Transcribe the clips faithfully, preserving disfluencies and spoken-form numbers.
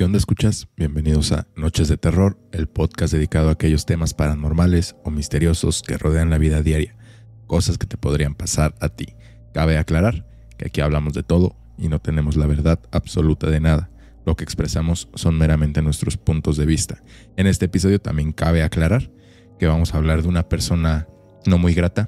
¿Qué onda, escuchas? Bienvenidos a Noches de Terror, el podcast dedicado a aquellos temas paranormales o misteriosos que rodean la vida diaria, cosas que te podrían pasar a ti. Cabe aclarar que aquí hablamos de todo y no tenemos la verdad absoluta de nada. Lo que expresamos son meramente nuestros puntos de vista. En este episodio también cabe aclarar que vamos a hablar de una persona no muy grata.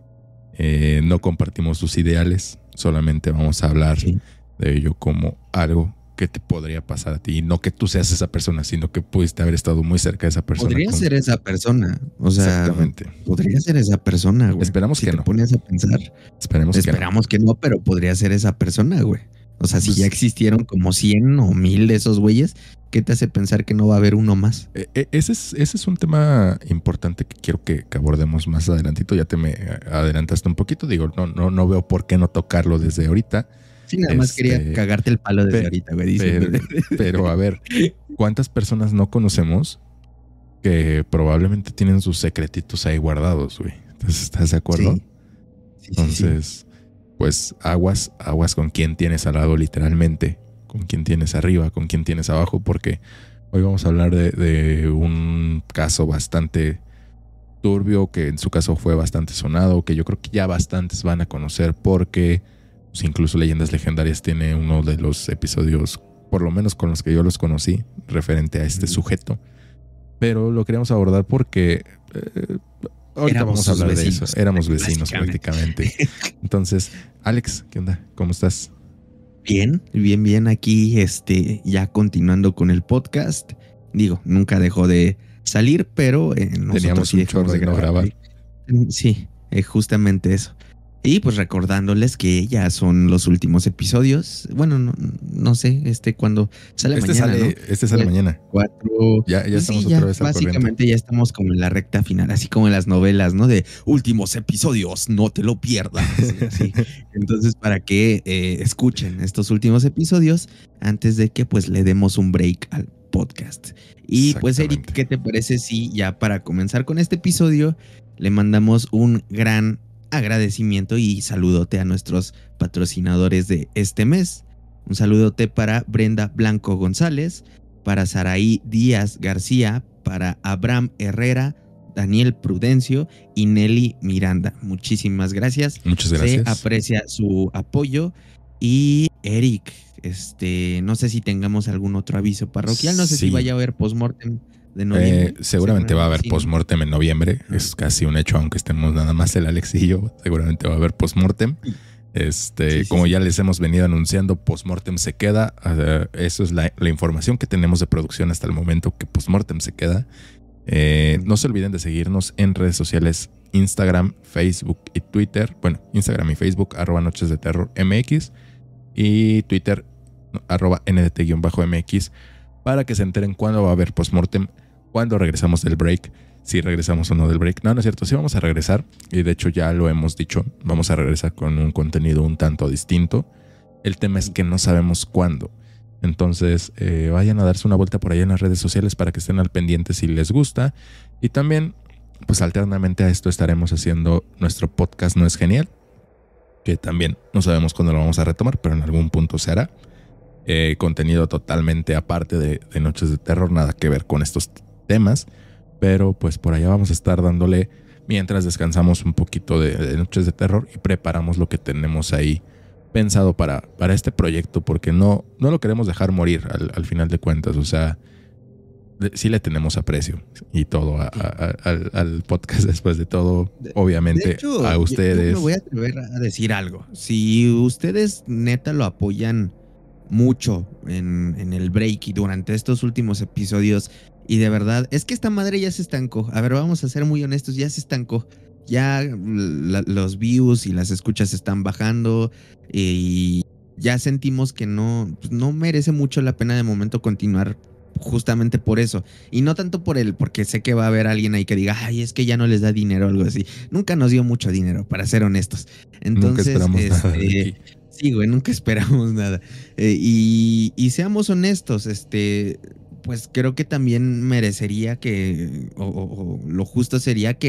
Eh, no compartimos sus ideales, solamente vamos a hablar sí. de ello como algo que te podría pasar a ti. No que tú seas esa persona, sino que pudiste haber estado muy cerca de esa persona. Podría como... ser esa persona. O sea, exactamente. Podría ser esa persona, güey. Esperamos si que te no. pones a pensar. Esperemos Esperamos que no. que no, pero podría ser esa persona, güey. O sea, pues, si ya existieron como cien o mil de esos güeyes, ¿qué te hace pensar que no va a haber uno más? Eh, ese, es, ese es un tema importante que quiero que, que abordemos más adelantito. Ya te me adelantaste un poquito. Digo, no, no, no veo por qué no tocarlo desde ahorita. Sí, nada más este, quería cagarte el palo desde pe- ahorita, güey. Dice, pero, pero a ver, ¿cuántas personas no conocemos que probablemente tienen sus secretitos ahí guardados, güey? Entonces, ¿estás de acuerdo? Sí. Sí, Entonces, sí, sí. pues aguas, aguas con quién tienes al lado literalmente, con quién tienes arriba, con quién tienes abajo, porque hoy vamos a hablar de, de un caso bastante turbio, que en su caso fue bastante sonado, que yo creo que ya bastantes van a conocer porque pues, incluso Leyendas Legendarias tiene uno de los episodios, por lo menos con los que yo los conocí, referente a este sujeto. Pero lo queríamos abordar porque eh, ahorita Éramos vamos a hablar vecinos, de eso. Éramos vecinos prácticamente. Entonces, Alex, ¿qué onda? ¿Cómo estás? Bien, bien, bien. Aquí, este, ya continuando con el podcast. Digo, nunca dejó de salir, pero eh, nosotros teníamos sí un chorro de no grabar. Sí, eh, justamente eso. Y pues recordándoles que ya son los últimos episodios. Bueno, no, no sé, este cuando sale este mañana, sale, ¿no? Este sale el mañana. Cuatro. Ya, ya pues estamos sí, otra ya, vez al básicamente corriente. ya estamos como en la recta final, así como en las novelas, ¿no? De últimos episodios, no te lo pierdas. Sí. Entonces, para que eh, escuchen estos últimos episodios antes de que pues le demos un break al podcast. Y pues, Eric, ¿qué te parece si ya para comenzar con este episodio le mandamos un gran agradecimiento y saludote a nuestros patrocinadores de este mes? Un saludote para Brenda Blanco González, para Saraí Díaz García, para Abraham Herrera, Daniel Prudencio y Nelly Miranda. Muchísimas gracias. Muchas gracias. Se aprecia su apoyo. Y Eric, este, no sé si tengamos algún otro aviso parroquial, no sé sí. si vaya a haber postmortem de noviembre. Eh, seguramente va a haber sí, postmortem en noviembre, ah. es casi un hecho, aunque estemos nada más el Alex y yo, seguramente va a haber postmortem. Este, sí, sí, como sí. ya les hemos venido anunciando, postmortem se queda. Uh, eso es la, la información que tenemos de producción hasta el momento, que postmortem se queda. Eh, no se olviden de seguirnos en redes sociales, Instagram, Facebook y Twitter. Bueno, Instagram y Facebook, arroba Noches de Terror M X, y Twitter, arroba N D T-M X, para que se enteren cuándo va a haber postmortem, cuándo regresamos del break, si regresamos o no del break. No, no es cierto, sí vamos a regresar, y de hecho ya lo hemos dicho, vamos a regresar con un contenido un tanto distinto. El tema es que no sabemos cuándo. Entonces eh, vayan a darse una vuelta por ahí en las redes sociales para que estén al pendiente si les gusta. Y también, pues alternamente a esto estaremos haciendo nuestro podcast No es Genial, que también no sabemos cuándo lo vamos a retomar, pero en algún punto se hará. Eh, contenido totalmente aparte de, de Noches de Terror, nada que ver con estos temas, pero pues por allá vamos a estar dándole mientras descansamos un poquito de, de Noches de Terror y preparamos lo que tenemos ahí pensado para, para este proyecto, porque no, no lo queremos dejar morir al, al final de cuentas. O sea, de, sí le tenemos aprecio y todo a, a, a, al, al podcast después de todo, obviamente. De hecho, a ustedes. Yo me voy a atrever a decir algo. Si ustedes neta lo apoyan mucho en, en el break y durante estos últimos episodios, y de verdad, es que esta madre ya se estancó. A ver, vamos a ser muy honestos, ya se estancó. Ya la, los views y las escuchas están bajando y ya sentimos que no, pues no merece mucho la pena de momento continuar, justamente por eso. Y no tanto por él, porque sé que va a haber alguien ahí que diga, ay, es que ya no les da dinero o algo así. Nunca nos dio mucho dinero, para ser honestos. Entonces, nunca esperamos este, nada de aquí. Sí, güey, nunca esperamos nada. Eh, y, y seamos honestos, este... pues creo que también merecería que, o, o, o lo justo sería que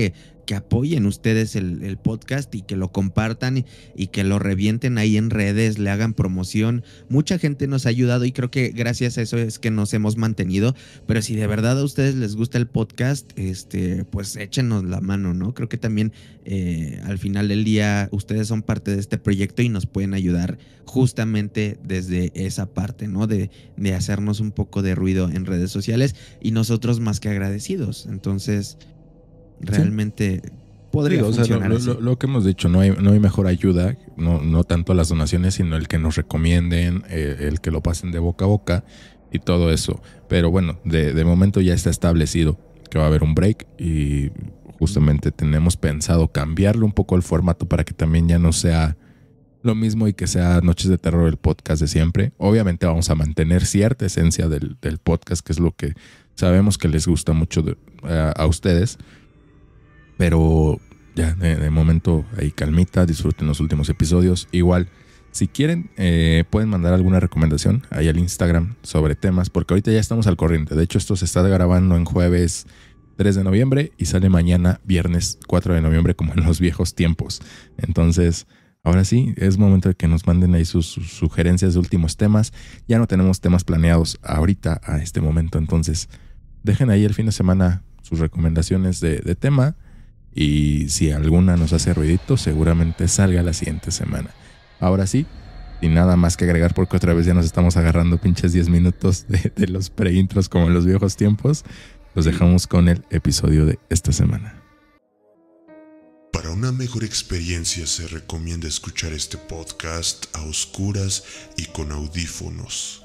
que apoyen ustedes el, el podcast y que lo compartan y, y que lo revienten ahí en redes, le hagan promoción. Mucha gente nos ha ayudado y creo que gracias a eso es que nos hemos mantenido. Pero si de verdad a ustedes les gusta el podcast, este, pues échenos la mano, ¿no? Creo que también eh, al final del día ustedes son parte de este proyecto y nos pueden ayudar justamente desde esa parte, ¿no? De, de hacernos un poco de ruido en redes sociales y nosotros más que agradecidos. Entonces, realmente sí. podría sí, o funcionar sea, lo, lo, lo que hemos dicho, no hay, no hay mejor ayuda, no, no tanto las donaciones, sino el que nos recomienden, eh, el que lo pasen de boca a boca y todo eso. Pero bueno, de, de momento ya está establecido que va a haber un break y justamente tenemos pensado cambiarle un poco el formato para que también ya no sea lo mismo y que sea Noches de Terror el podcast de siempre. Obviamente vamos a mantener cierta esencia del, del podcast, que es lo que sabemos que les gusta mucho de, a, a ustedes. Pero ya, de, de momento ahí calmita, disfruten los últimos episodios. Igual, si quieren, eh, pueden mandar alguna recomendación ahí al Instagram sobre temas, porque ahorita ya estamos al corriente. De hecho, esto se está grabando en jueves tres de noviembre y sale mañana viernes cuatro de noviembre, como en los viejos tiempos. Entonces, ahora sí, es momento de que nos manden ahí sus, sus sugerencias de últimos temas. Ya no tenemos temas planeados ahorita, a este momento. Entonces, dejen ahí el fin de semana sus recomendaciones de, de tema. Y si alguna nos hace ruidito, seguramente salga la siguiente semana. Ahora sí, sin nada más que agregar, porque otra vez ya nos estamos agarrando pinches diez minutos de, de los pre-intros como en los viejos tiempos. Los dejamos con el episodio de esta semana. Para una mejor experiencia se recomienda escuchar este podcast a oscuras y con audífonos.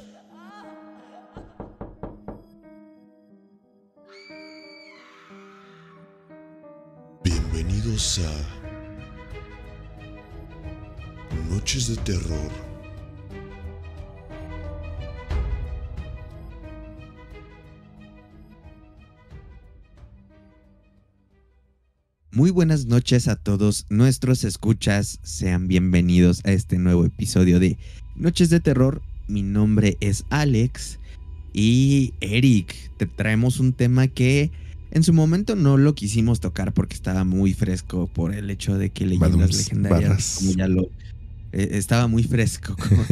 Bienvenidos a Noches de Terror. Muy buenas noches a todos nuestros escuchas, sean bienvenidos a este nuevo episodio de Noches de Terror. Mi nombre es Alex y Eric, te traemos un tema que en su momento no lo quisimos tocar porque estaba muy fresco por el hecho de que Leyendas Badums, Legendarias, barras. como ya lo... Eh, estaba muy fresco. Como,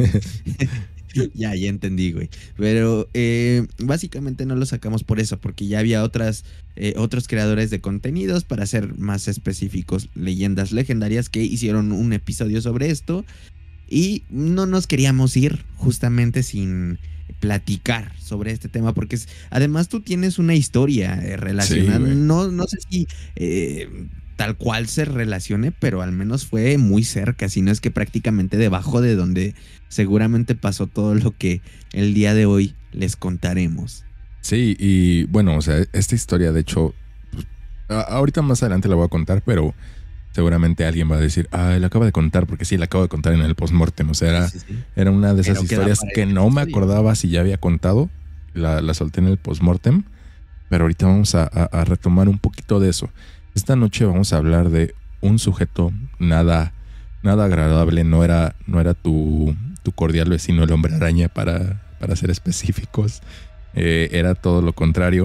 ya, ya entendí, güey. Pero eh, básicamente no lo sacamos por eso, porque ya había otras, eh, otros creadores de contenidos, para ser más específicos, Leyendas Legendarias, que hicieron un episodio sobre esto. Y no nos queríamos ir justamente sin platicar sobre este tema, porque es, además tú tienes una historia eh, relacionada, sí, no, no sé si eh, tal cual se relacione, pero al menos fue muy cerca, si no es que prácticamente debajo de donde seguramente pasó todo lo que el día de hoy les contaremos. Sí, y bueno, o sea, esta historia de hecho, pues, ahorita más adelante la voy a contar, pero seguramente alguien va a decir, ah, la acabo de contar, porque sí, la acabo de contar en el postmortem. O sea, era, sí, sí, sí. era una de esas pero historias que no me acordaba si ya había contado. La, la solté en el postmortem, pero ahorita vamos a, a, a retomar un poquito de eso. Esta noche vamos a hablar de un sujeto nada, nada agradable. No era, no era tu, tu cordial vecino, el hombre araña, para, para ser específicos. Eh, era todo lo contrario.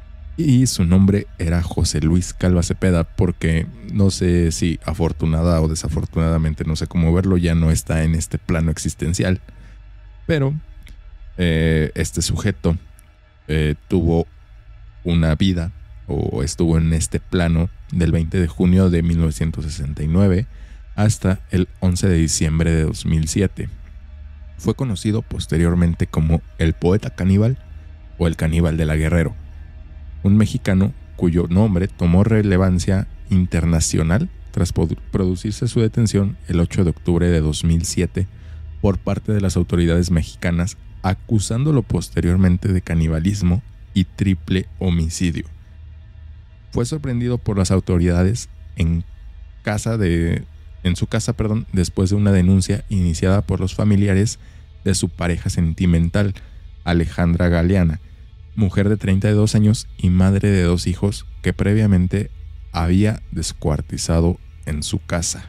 Y su nombre era José Luis Calva Cepeda, porque no sé si afortunada o desafortunadamente, no sé cómo verlo, ya no está en este plano existencial. Pero eh, este sujeto eh, tuvo una vida, o estuvo en este plano del veinte de junio de mil novecientos sesenta y nueve hasta el once de diciembre de dos mil siete. Fue conocido posteriormente como el poeta caníbal o el caníbal de la Guerrero, un mexicano cuyo nombre tomó relevancia internacional tras producirse su detención el ocho de octubre de dos mil siete por parte de las autoridades mexicanas, acusándolo posteriormente de canibalismo y triple homicidio. Fue sorprendido por las autoridades en casa de, en su casa, perdón, después de una denuncia iniciada por los familiares de su pareja sentimental, Alejandra Galeana, mujer de treinta y dos años y madre de dos hijos que previamente había descuartizado en su casa.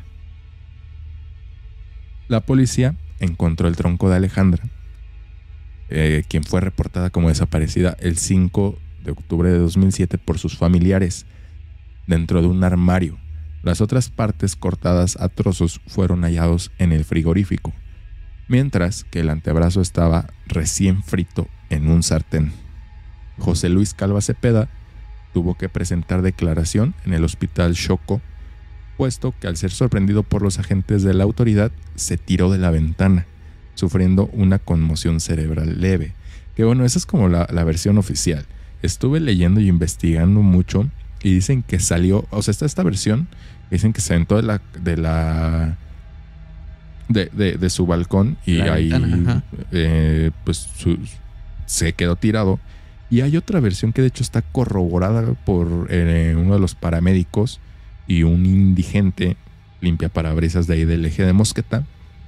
La policía encontró el tronco de Alejandra, eh, quien fue reportada como desaparecida el cinco de octubre de dos mil siete por sus familiares. dentro de un armario. Las otras partes cortadas a trozos fueron hallados en el frigorífico, mientras que el antebrazo estaba recién frito en un sartén. José Luis Calva Cepeda tuvo que presentar declaración en el hospital Choco, puesto que al ser sorprendido por los agentes de la autoridad se tiró de la ventana, sufriendo una conmoción cerebral leve. Que bueno, esa es como la, la versión oficial. Estuve leyendo y investigando mucho y dicen que salió, o sea, está esta versión, dicen que se aventó de la de la de, de, de su balcón y la ahí ventana, eh, pues su, se quedó tirado. Y hay otra versión que de hecho está corroborada por eh, uno de los paramédicos y un indigente limpia parabrisas de ahí del eje de Mosqueta,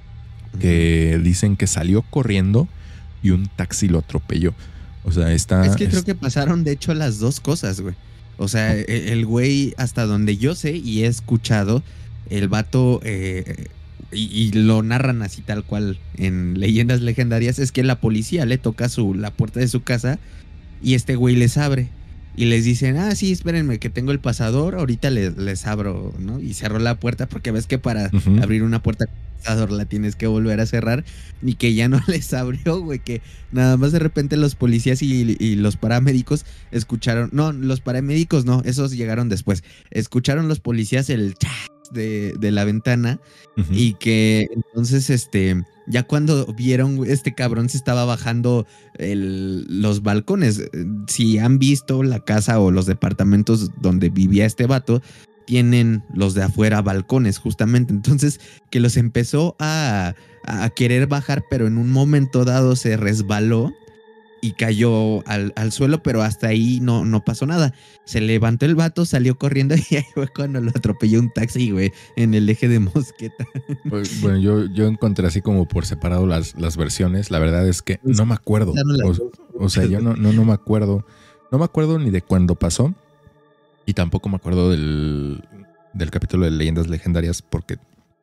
que dicen que salió corriendo y un taxi lo atropelló. O sea, está... Es que es... creo que pasaron de hecho las dos cosas, güey. O sea, oh. el güey, hasta donde yo sé y he escuchado, el vato, eh, y, y lo narran así tal cual en Leyendas Legendarias, es que la policía le toca su, la puerta de su casa y este güey les abre. Y les dicen, ah, sí, espérenme que tengo el pasador, ahorita les, les abro, ¿no? Y cerró la puerta porque ves que para uh-huh. abrir una puerta con pasador la tienes que volver a cerrar. Y que ya no les abrió, güey, que nada más de repente los policías y, y los paramédicos escucharon, no, los paramédicos no, esos llegaron después. Escucharon los policías el chas de, de la ventana uh-huh. y que entonces, este... ya cuando vieron, este cabrón se estaba bajando el, los balcones. Si han visto la casa o los departamentos donde vivía este vato, tienen los de afuera balcones, justamente. Entonces, que los empezó a, a querer bajar, pero en un momento dado se resbaló y cayó al, al suelo, pero hasta ahí no, no pasó nada. Se levantó el vato, salió corriendo y ahí fue cuando lo atropelló un taxi, güey, en el eje de Mosqueta. Pues, bueno, yo, yo encontré así como por separado las, las versiones. La verdad es que no me acuerdo. O, o sea, yo no, no, no me acuerdo. No me acuerdo ni de cuándo pasó. Y tampoco me acuerdo del, del capítulo de Leyendas Legendarias porque,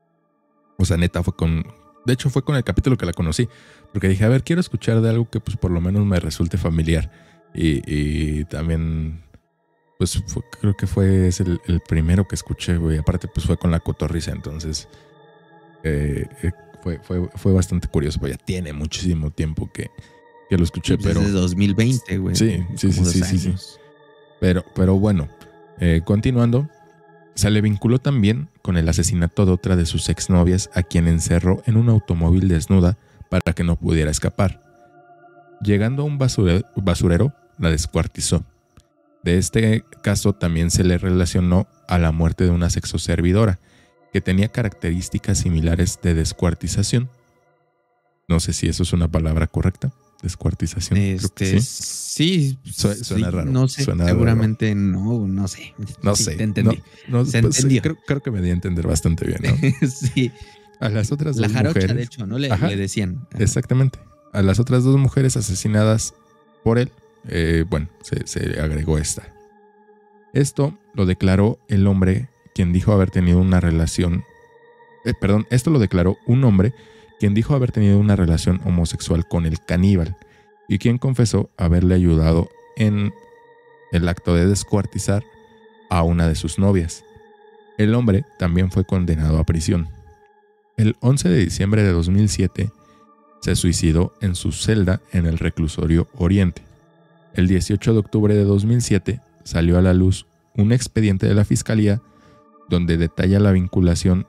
o sea, neta fue con... De hecho, fue con el capítulo que la conocí. Porque dije, a ver, quiero escuchar de algo que pues por lo menos me resulte familiar. Y, y también, pues fue, creo que fue es el, el primero que escuché, güey. Aparte, pues fue con la cotorriza. Entonces, eh, eh, fue, fue, fue bastante curioso. Pues ya tiene muchísimo tiempo que, que lo escuché. Desde pero desde dos mil veinte, güey. Sí, sí, sí, sí, sí, sí. Pero, pero bueno, eh, continuando. Se le vinculó también con el asesinato de otra de sus exnovias, a quien encerró en un automóvil desnuda para que no pudiera escapar. Llegando a un basurero, basurero, la descuartizó. De este caso también se le relacionó a la muerte de una sexoservidora, que tenía características similares de descuartización. No sé si eso es una palabra correcta. Descuartización. Este, creo que sí. Sí, Su, suena sí, raro. No sé, suena seguramente raro. no, no sé. No sí, sé. Te entendí. No, no, se pues, entendió. Creo, creo que me di a entender bastante bien, ¿no? Sí. A las otras La dos jarocha, mujeres. de hecho, ¿no? Le, le decían. Ajá. Exactamente. A las otras dos mujeres asesinadas por él, eh, bueno, se, se agregó esta. Esto lo declaró el hombre quien dijo haber tenido una relación. Eh, perdón, esto lo declaró un hombre quien dijo haber tenido una relación homosexual con el caníbal y quien confesó haberle ayudado en el acto de descuartizar a una de sus novias. El hombre también fue condenado a prisión. El once de diciembre de dos mil siete se suicidó en su celda en el reclusorio Oriente. El dieciocho de octubre de dos mil siete salió a la luz un expediente de la Fiscalía donde detalla la vinculación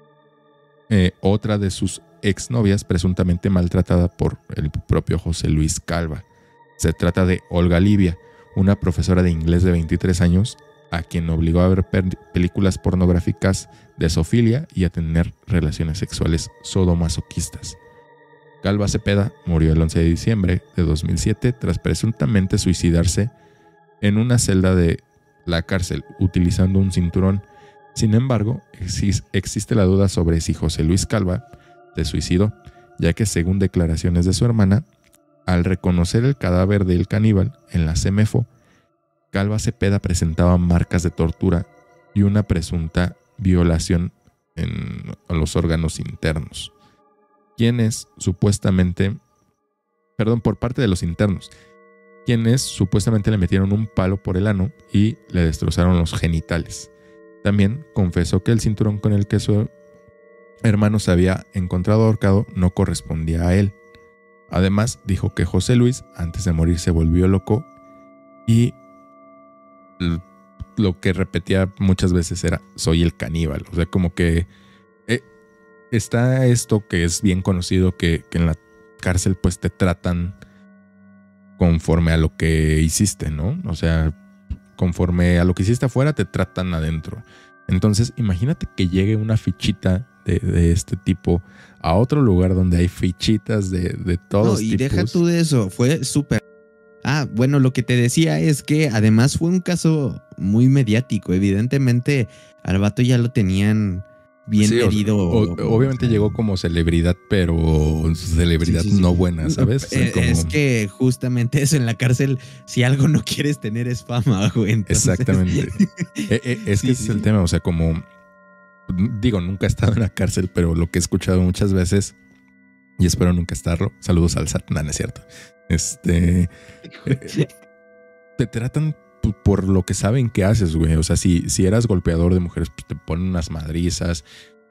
eh, otra de sus exnovias presuntamente maltratada por el propio José Luis Calva. Se trata de Olga Livia, una profesora de inglés de veintitrés años, a quien obligó a ver per- películas pornográficas de zoofilia y a tener relaciones sexuales sadomasoquistas. Calva Cepeda murió el once de diciembre de dos mil siete tras presuntamente suicidarse en una celda de la cárcel utilizando un cinturón. Sin embargo, exis- existe la duda sobre si José Luis Calva se suicidó, ya que según declaraciones de su hermana, al reconocer el cadáver del caníbal en la CEMEFO, Calva Cepeda presentaba marcas de tortura y una presunta violación en los órganos internos, quienes supuestamente, perdón, por parte de los internos, quienes supuestamente le metieron un palo por el ano y le destrozaron los genitales. También confesó que el cinturón con el que su hermano se había encontrado ahorcado no correspondía a él. Además, dijo que José Luis, antes de morir, se volvió loco y lo que repetía muchas veces era: soy el caníbal. O sea, como que eh, está esto que es bien conocido, que, que en la cárcel pues te tratan conforme a lo que hiciste, ¿no? O sea, conforme a lo que hiciste afuera, te tratan adentro. Entonces, imagínate que llegue una fichita de, de este tipo a otro lugar donde hay fichitas de, de todos no, y tipos. deja tú de eso, fue súper. Ah, bueno, lo que te decía es que además fue un caso muy mediático. Evidentemente, al vato ya lo tenían bien sí, medido. O, o, obviamente o sea, llegó como celebridad, pero celebridad sí, sí, sí. no buena, ¿sabes? O sea, es, como... es que justamente eso, en la cárcel, si algo no quieres tener es fama, güey. Entonces... Exactamente. eh, eh, es que sí, ese sí. es el tema, o sea, como... Digo, nunca he estado en la cárcel, pero lo que he escuchado muchas veces, y espero nunca estarlo, saludos al S A T, no, no es cierto. Este... eh, te tratan por lo que saben que haces, güey. O sea, si, si eras golpeador de mujeres, pues te ponen unas madrizas.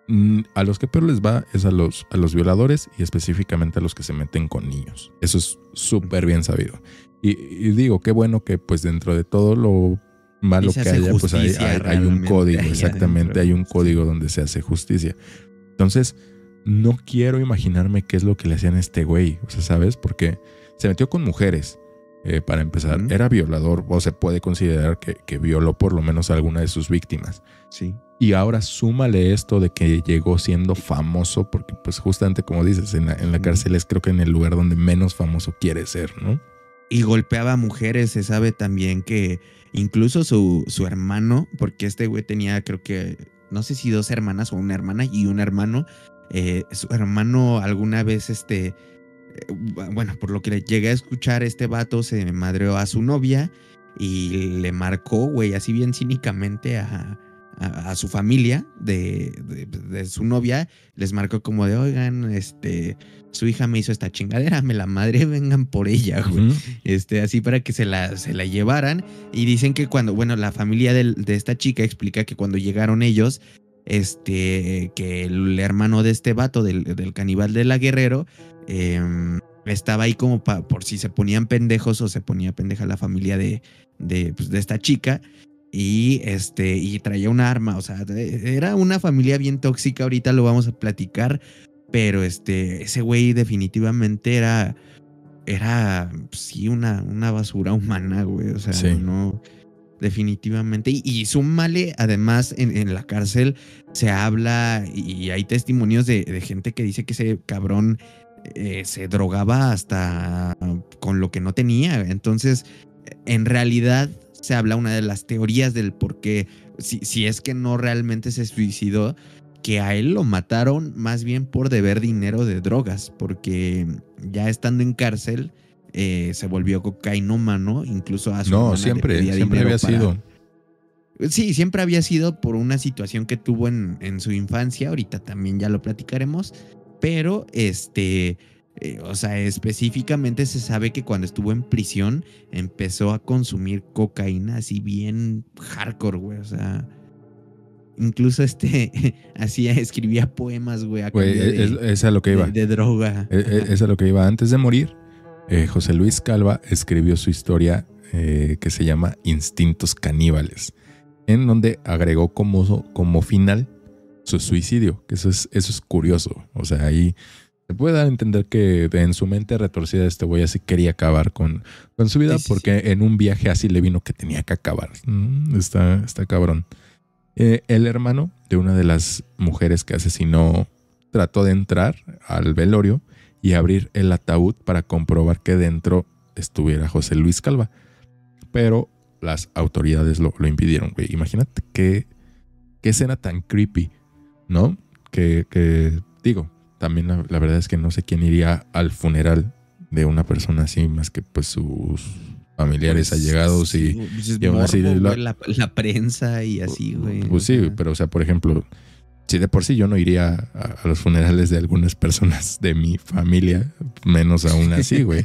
A los que peor les va es a los, a los violadores y específicamente a los que se meten con niños. Eso es súper bien sabido. Y, y digo, qué bueno que pues dentro de todo lo malo que haya, pues hay, hay, hay un código, exactamente, hay un código donde se hace justicia. Entonces, no quiero imaginarme qué es lo que le hacían a este güey. O sea, ¿sabes? Porque se metió con mujeres. Eh, para empezar, uh-huh. era violador, o se puede considerar que, que violó por lo menos a alguna de sus víctimas. Sí. Y ahora súmale esto de que llegó siendo famoso, porque pues justamente como dices, en la, en la cárcel es creo que en el lugar donde menos famoso quiere ser, ¿no? Y golpeaba a mujeres. Se sabe también que incluso su, su hermano, porque este güey tenía creo que, no sé si dos hermanas o una hermana y un hermano, eh, su hermano alguna vez este... bueno, por lo que llegué a escuchar, este vato se madreó a su novia y le marcó, güey, así bien cínicamente a, a, a su familia de, de, de su novia. Les marcó como de, oigan, este, su hija me hizo esta chingadera, me la madré, vengan por ella, güey. Uh-huh. Este, así para que se la, se la llevaran. Y dicen que cuando, bueno, la familia de, de esta chica explica que cuando llegaron ellos, este, que el hermano de este vato, del, del caníbal de la Guerrero, Eh, estaba ahí como pa, por si se ponían pendejos o se ponía pendeja la familia de, de, pues, de esta chica y, este, y traía un arma. O sea, era una familia bien tóxica. Ahorita lo vamos a platicar, pero este, ese güey definitivamente era, era sí, una, una basura humana, güey. O sea, sí. no... Definitivamente. Y, y súmale, además, en, en la cárcel se habla y hay testimonios de, de gente que dice que ese cabrón eh, se drogaba hasta con lo que no tenía. Entonces, en realidad se habla una de las teorías del por qué, si, si es que no realmente se suicidó, que a él lo mataron más bien por deber dinero de drogas, porque ya estando en cárcel Eh, se volvió cocainómano, incluso a su No, siempre, siempre había para... sido. Sí, siempre había sido por una situación que tuvo en, en su infancia. Ahorita también ya lo platicaremos. Pero, este, eh, o sea, específicamente se sabe que cuando estuvo en prisión empezó a consumir cocaína así bien hardcore, güey. O sea, incluso este, hacía, escribía poemas, güey. A Güey, de, es, es a lo que iba. De, de droga. Es, es a lo que iba. Antes de morir, Eh, José Luis Calva escribió su historia eh, que se llama Instintos Caníbales, en donde agregó como, como final su suicidio, que eso es, eso es curioso. O sea, ahí se puede dar a entender que en su mente retorcida este güey así quería acabar con, con su vida, sí, sí, porque sí. En un viaje así le vino que tenía que acabar. Mm, está, está cabrón. Eh, el hermano de una de las mujeres que asesinó trató de entrar al velorio y abrir el ataúd para comprobar que dentro estuviera José Luis Calva. Pero las autoridades lo, lo impidieron, güey. Imagínate qué, qué escena tan creepy, ¿no? Que, que digo, también la, la verdad es que no sé quién iría al funeral de una persona así, más que pues sus familiares pues, allegados y, pues y aún morbo, así la, la, la prensa y así, güey. Pues sí, pero o sea, por ejemplo, Si de por sí yo no iría a, a los funerales de algunas personas de mi familia, menos aún así, güey.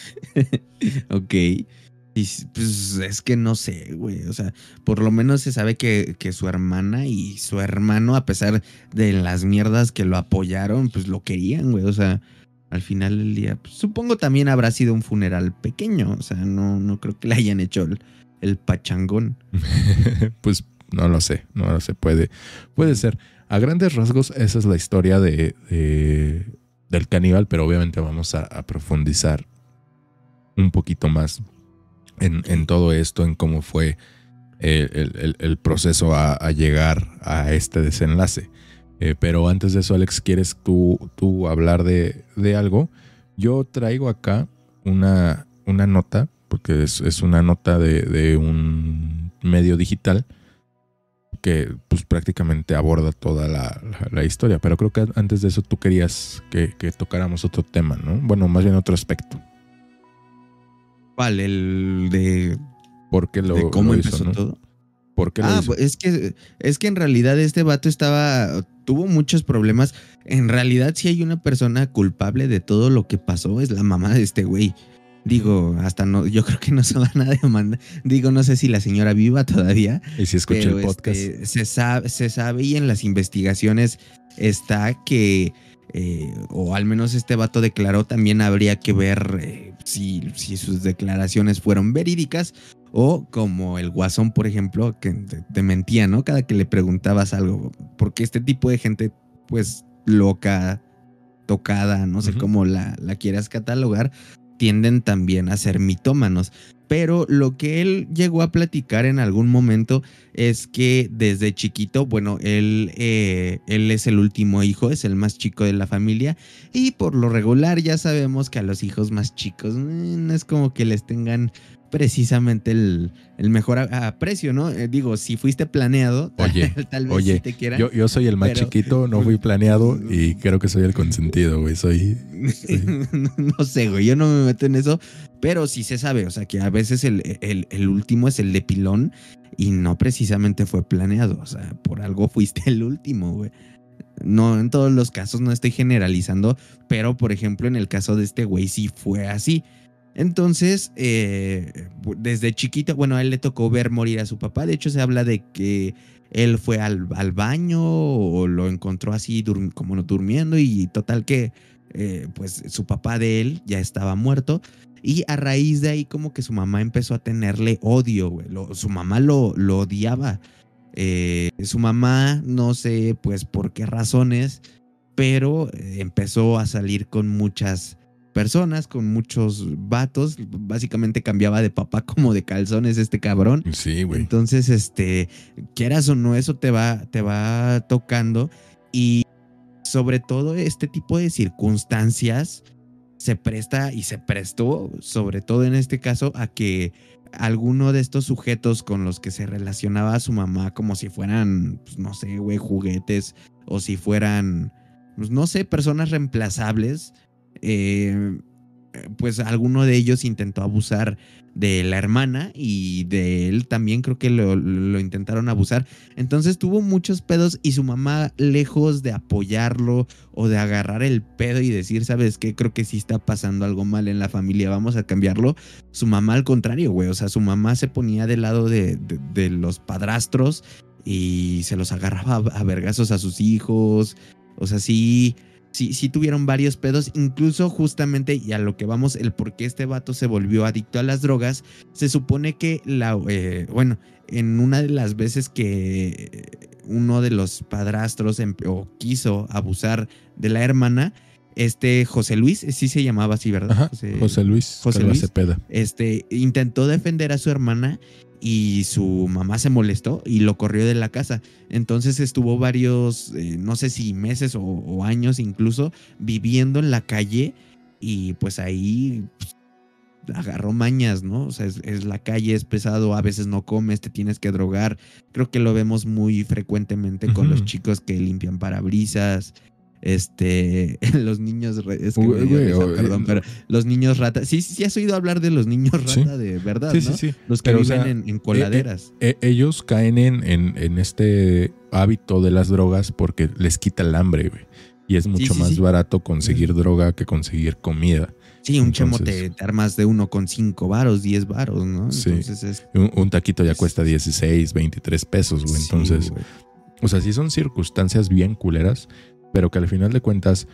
Ok. Y pues es que no sé, güey. O sea, por lo menos se sabe que, que su hermana y su hermano, a pesar de las mierdas que lo apoyaron, pues lo querían, güey. O sea, al final del día, pues, supongo también habrá sido un funeral pequeño. O sea, no, no creo que le hayan hecho el, el pachangón. Pues no lo sé, no lo sé. Puede, puede ser. A grandes rasgos, esa es la historia de, de del caníbal, pero obviamente vamos a, a profundizar un poquito más en, en todo esto, en cómo fue el, el, el proceso a, a llegar a este desenlace. Eh, pero antes de eso, Alex, ¿quieres tú, tú hablar de, de algo? Yo traigo acá una, una nota, porque es, es una nota de, de un medio digital que pues prácticamente aborda toda la, la, la historia. Pero creo que antes de eso tú querías que, que tocáramos otro tema, ¿no? Bueno, más bien otro aspecto. ¿Cuál? El de, ¿Por qué lo, de cómo lo empezó hizo, ¿no? todo. ¿Por qué lo Ah, hizo? pues es que, es que en realidad este vato estaba, tuvo muchos problemas. En realidad, si hay una persona culpable de todo lo que pasó, es la mamá de este güey. Digo, hasta no, yo creo que no se van a demandar. Digo, no sé si la señora viva todavía. Y si escucha pero el podcast. Este, se, sabe, se sabe y en las investigaciones está que, eh, o al menos este vato declaró, también habría que ver eh, si, si sus declaraciones fueron verídicas o como el Guasón, por ejemplo, que te, te mentía, ¿no? Cada que le preguntabas algo, porque este tipo de gente, pues, loca, tocada, no sé uh-huh. cómo la, la quieras catalogar, tienden también a ser mitómanos. Pero lo que él llegó a platicar en algún momento es que desde chiquito, bueno, él, eh, él es el último hijo, es el más chico de la familia y por lo regular ya sabemos que a los hijos más chicos no es como que les tengan precisamente el, el mejor aprecio, ¿no? Eh, digo, si fuiste planeado, oye, tal, tal vez oye, sí te quieran. Yo, yo soy el más pero, chiquito, no fui planeado y creo que soy el consentido, güey. Soy. soy... no sé, güey, yo no me meto en eso, pero sí se sabe, o sea, que a veces el, el, el último es el de pilón y no precisamente fue planeado, o sea, por algo fuiste el último, güey. No, en todos los casos no estoy generalizando, pero por ejemplo, en el caso de este güey sí fue así. Entonces, eh, desde chiquito, bueno, a él le tocó ver morir a su papá. De hecho, se habla de que él fue al, al baño o lo encontró así dur- como no durmiendo y total que eh, pues su papá de él ya estaba muerto. Y a raíz de ahí como que su mamá empezó a tenerle odio, güey. Lo, su mamá lo, lo odiaba. Eh, su mamá, no sé pues por qué razones, pero eh, empezó a salir con muchas personas, con muchos vatos. Básicamente cambiaba de papá como de calzones este cabrón. Sí, güey. Entonces, este, quieras o no, eso te va, te va tocando. Y sobre todo este tipo de circunstancias se presta y se prestó, sobre todo en este caso, a que alguno de estos sujetos con los que se relacionaba a su mamá como si fueran, pues, no sé, güey, juguetes o si fueran, pues, no sé, personas reemplazables, eh, pues alguno de ellos intentó abusar de la hermana y de él también creo que lo, lo intentaron abusar. Entonces tuvo muchos pedos y su mamá, lejos de apoyarlo o de agarrar el pedo y decir, ¿sabes qué? Creo que sí está pasando algo mal en la familia, vamos a cambiarlo. Su mamá al contrario, güey, o sea, su mamá se ponía del lado de, de, de los padrastros y se los agarraba a, a vergazos a sus hijos. O sea, sí... Sí, sí tuvieron varios pedos, incluso justamente, y a lo que vamos, el por qué este vato se volvió adicto a las drogas, se supone que, la, eh, bueno, en una de las veces que uno de los padrastros o quiso abusar de la hermana, este José Luis, sí se llamaba así, ¿verdad? Ajá, José, José Luis, José Calva Luis Cepeda. Este, intentó defender a su hermana y su mamá se molestó y lo corrió de la casa. Entonces estuvo varios, eh, no sé si meses o, o años incluso, viviendo en la calle y pues ahí pues, agarró mañas, ¿no? O sea, es, es la calle, es pesado, a veces no comes, te tienes que drogar. Creo que lo vemos muy frecuentemente con uh-huh. los chicos que limpian parabrisas. este, los niños, es que Güey, me dio güey, risa, o- perdón, eh, pero los niños rata, sí, sí, sí has oído hablar de los niños rata Sí. de verdad, Sí, ¿no? sí, sí. Los que Pero, o viven sea, en, en coladeras. Eh, eh, ellos caen en, en, en este hábito de las drogas porque les quita el hambre, güey. Y es mucho sí, más sí. barato conseguir droga que conseguir comida. Sí, un chemo entonces- te, te armas de uno con cinco varos, diez varos, ¿no? Sí. Entonces es... Un, un taquito ya Es- cuesta dieciséis, veintitrés pesos, güey. sí, Entonces, güey. o sea, sí son circunstancias bien culeras, pero que al final de cuentas,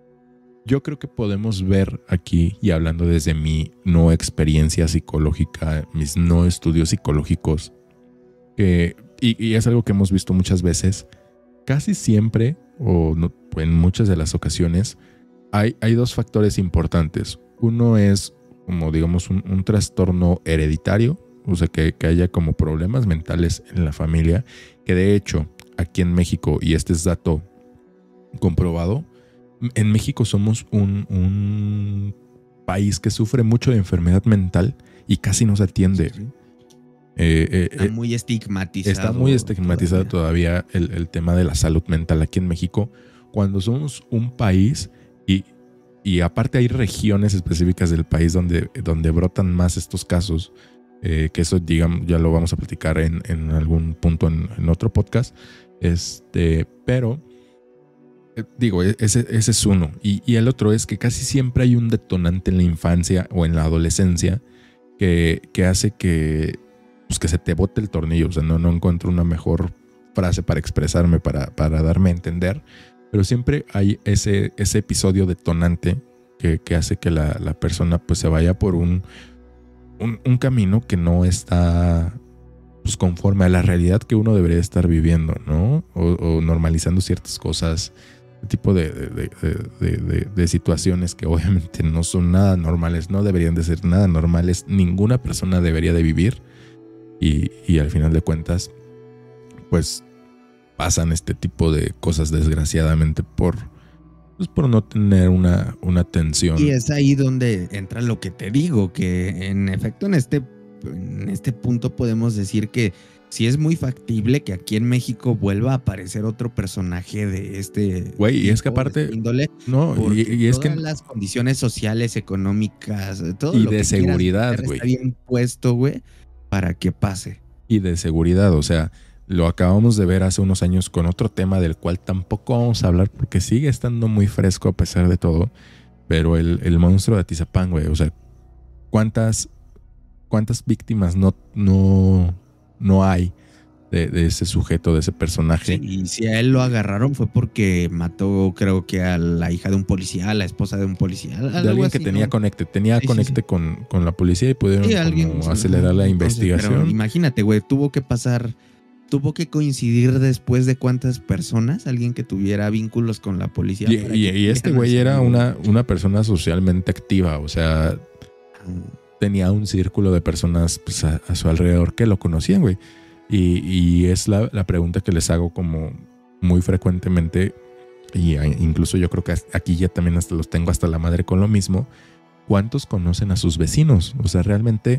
yo creo que podemos ver aquí, y hablando desde mi no experiencia psicológica, mis no estudios psicológicos, que, y, y es algo que hemos visto muchas veces, casi siempre, o no, en muchas de las ocasiones, hay, hay dos factores importantes. Uno es, como digamos, un, un trastorno hereditario, o sea, que, que haya como problemas mentales en la familia, que de hecho, aquí en México, y este es dato comprobado, en México somos un, un país que sufre mucho de enfermedad mental y casi no se atiende. Sí. Eh, eh, Está eh, muy estigmatizado. está muy estigmatizado todavía. todavía, el, el tema de la salud mental aquí en México, cuando somos un país y, y aparte hay regiones específicas del país donde, donde brotan más estos casos, eh, que eso digamos ya lo vamos a platicar en, en algún punto en, en otro podcast, este, pero eh, digo, e- ese, ese es uno. Y, y el otro es que casi siempre hay un detonante en la infancia o en la adolescencia que, que hace que, pues, que se te bote el tornillo. O sea, no, no encuentro una mejor frase para expresarme, para, para darme a entender. Pero siempre hay ese, ese episodio detonante que, que hace que la, la persona pues, se vaya por un, un, un camino que no está pues, conforme a la realidad que uno debería estar viviendo, ¿no? O, o normalizando ciertas cosas, tipo de, de, de, de, de, de situaciones que obviamente no son nada normales, no deberían de ser nada normales, ninguna persona debería de vivir y, y al final de cuentas pues pasan este tipo de cosas desgraciadamente por, pues, por no tener una, una atención. Y es ahí donde entra lo que te digo, que en efecto en este, en este punto podemos decir que sí es muy factible que aquí en México vuelva a aparecer otro personaje de este Güey, y es que tipo, de aparte, este índole, no, y, porque y es que todas las condiciones sociales, económicas, todo Y lo de que quieras seguridad, meter güey. está bien puesto, güey, para que pase. y de seguridad, o sea, lo acabamos de ver hace unos años con otro tema del cual tampoco vamos a hablar porque sigue estando muy fresco a pesar de todo, pero el, el monstruo de Atizapán, güey, o sea, ¿cuántas, cuántas víctimas no, no, no hay de, de ese sujeto, de ese personaje? Sí, y si a él lo agarraron fue porque mató, creo que a la hija de un policía, a la esposa de un policía. De alguien que tenía conecte, tenía Sí, sí, conecte sí. Con, con la policía y pudieron Sí, como alguien, acelerar la entonces, investigación. Pero imagínate, güey, tuvo que pasar, tuvo que coincidir después de cuántas personas, alguien que tuviera vínculos con la policía. Y, para y- que y este pudieran güey era hacerlo. una, una persona socialmente activa, o sea, tenía un círculo de personas pues, a, a su alrededor que lo conocían, güey. Y, y es la, la pregunta que les hago como muy frecuentemente, y a- incluso yo creo que aquí ya también hasta los tengo hasta la madre con lo mismo. ¿Cuántos conocen a sus vecinos? O sea, realmente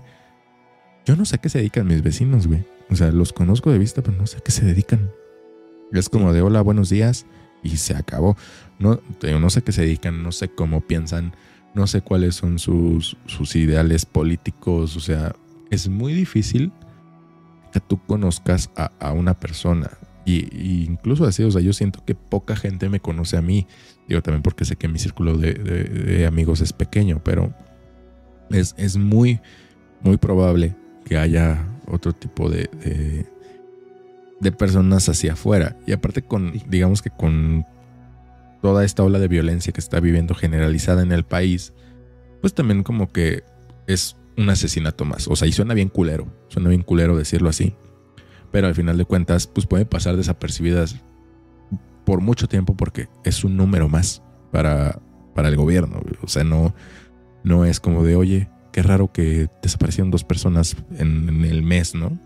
yo no sé a qué se dedican mis vecinos, güey. O sea, los conozco de vista, pero no sé a qué se dedican. Es como de hola, buenos días y se acabó. No, yo no sé a qué se dedican, no sé cómo piensan, no sé cuáles son sus, sus ideales políticos. O sea, es muy difícil que tú conozcas a, a una persona. Y, y incluso así, o sea, yo siento que poca gente me conoce a mí. Digo, también porque sé que mi círculo de, de, de amigos es pequeño, pero es, es muy, muy probable que haya otro tipo de, de, de personas hacia afuera. Y aparte con, digamos que con toda esta ola de violencia que está viviendo generalizada en el país, pues también como que es un asesinato más. O sea, y suena bien culero, suena bien culero decirlo así. Pero al final de cuentas, pues puede pasar desapercibidas por mucho tiempo porque es un número más para, para el gobierno. O sea, no, no es como de, oye, qué raro que desaparecieron dos personas en, en el mes, ¿no?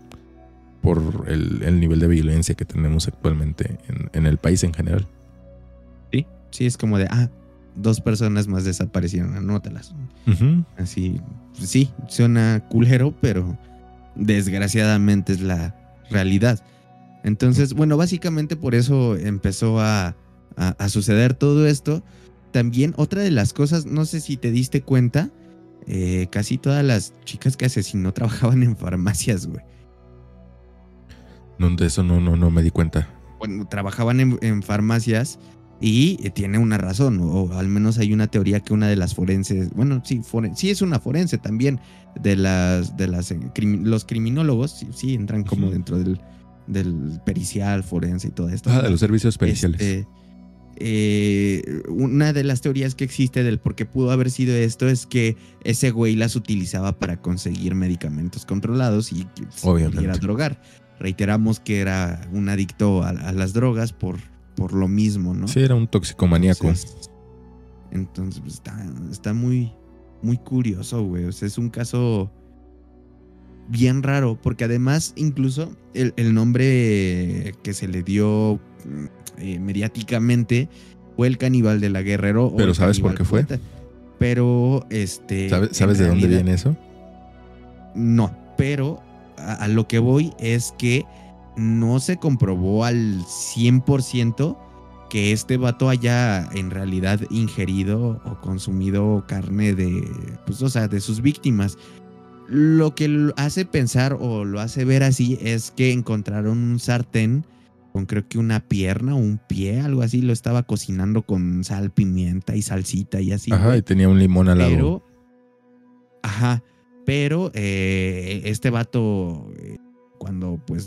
Por el, el nivel de violencia que tenemos actualmente en, en el país en general. Sí, sí, es como de, ah, dos personas más desaparecieron, anótalas. Uh-huh. Así, sí, suena culero, pero desgraciadamente es la realidad. Entonces, bueno, básicamente por eso empezó a, a, a suceder todo esto. También otra de las cosas, no sé si te diste cuenta, eh, casi todas las chicas que asesinó trabajaban en farmacias, güey. No, de eso no, no, no me di cuenta. Bueno, trabajaban en, en farmacias y eh, tiene una razón, o al menos hay una teoría que una de las forenses, bueno, sí, foren, sí es una forense también, de las, de las, eh, crim, los criminólogos, sí, sí entran como uh-huh. dentro del, del pericial, forense y todo esto. Ah, de los servicios periciales. Este, Eh, una de las teorías que existe del por qué pudo haber sido esto es que ese güey las utilizaba para conseguir medicamentos controlados y que se pudiera drogar. Reiteramos que era un adicto a, a las drogas por, por lo mismo, ¿no? Sí, era un toxicomaníaco. Entonces, entonces pues, está, está muy, muy curioso, güey. O sea, es un caso bien raro, porque además incluso el, el nombre que se le dio Eh, mediáticamente fue el caníbal de la Guerrero. Pero ¿sabes por qué fue? Poeta. Pero este ¿Sabes, ¿sabes de realidad, dónde viene eso? No, pero a, a lo que voy es que no se comprobó al cien por ciento que este vato haya en realidad ingerido o consumido carne de, pues, o sea, de sus víctimas. Lo que lo hace pensar o lo hace ver así es que encontraron un sartén con creo que una pierna o un pie, algo así, lo estaba cocinando con sal, pimienta y salsita y así. Ajá, güey. Y tenía un limón al lado. Pero, ajá, pero eh, este vato, eh, cuando pues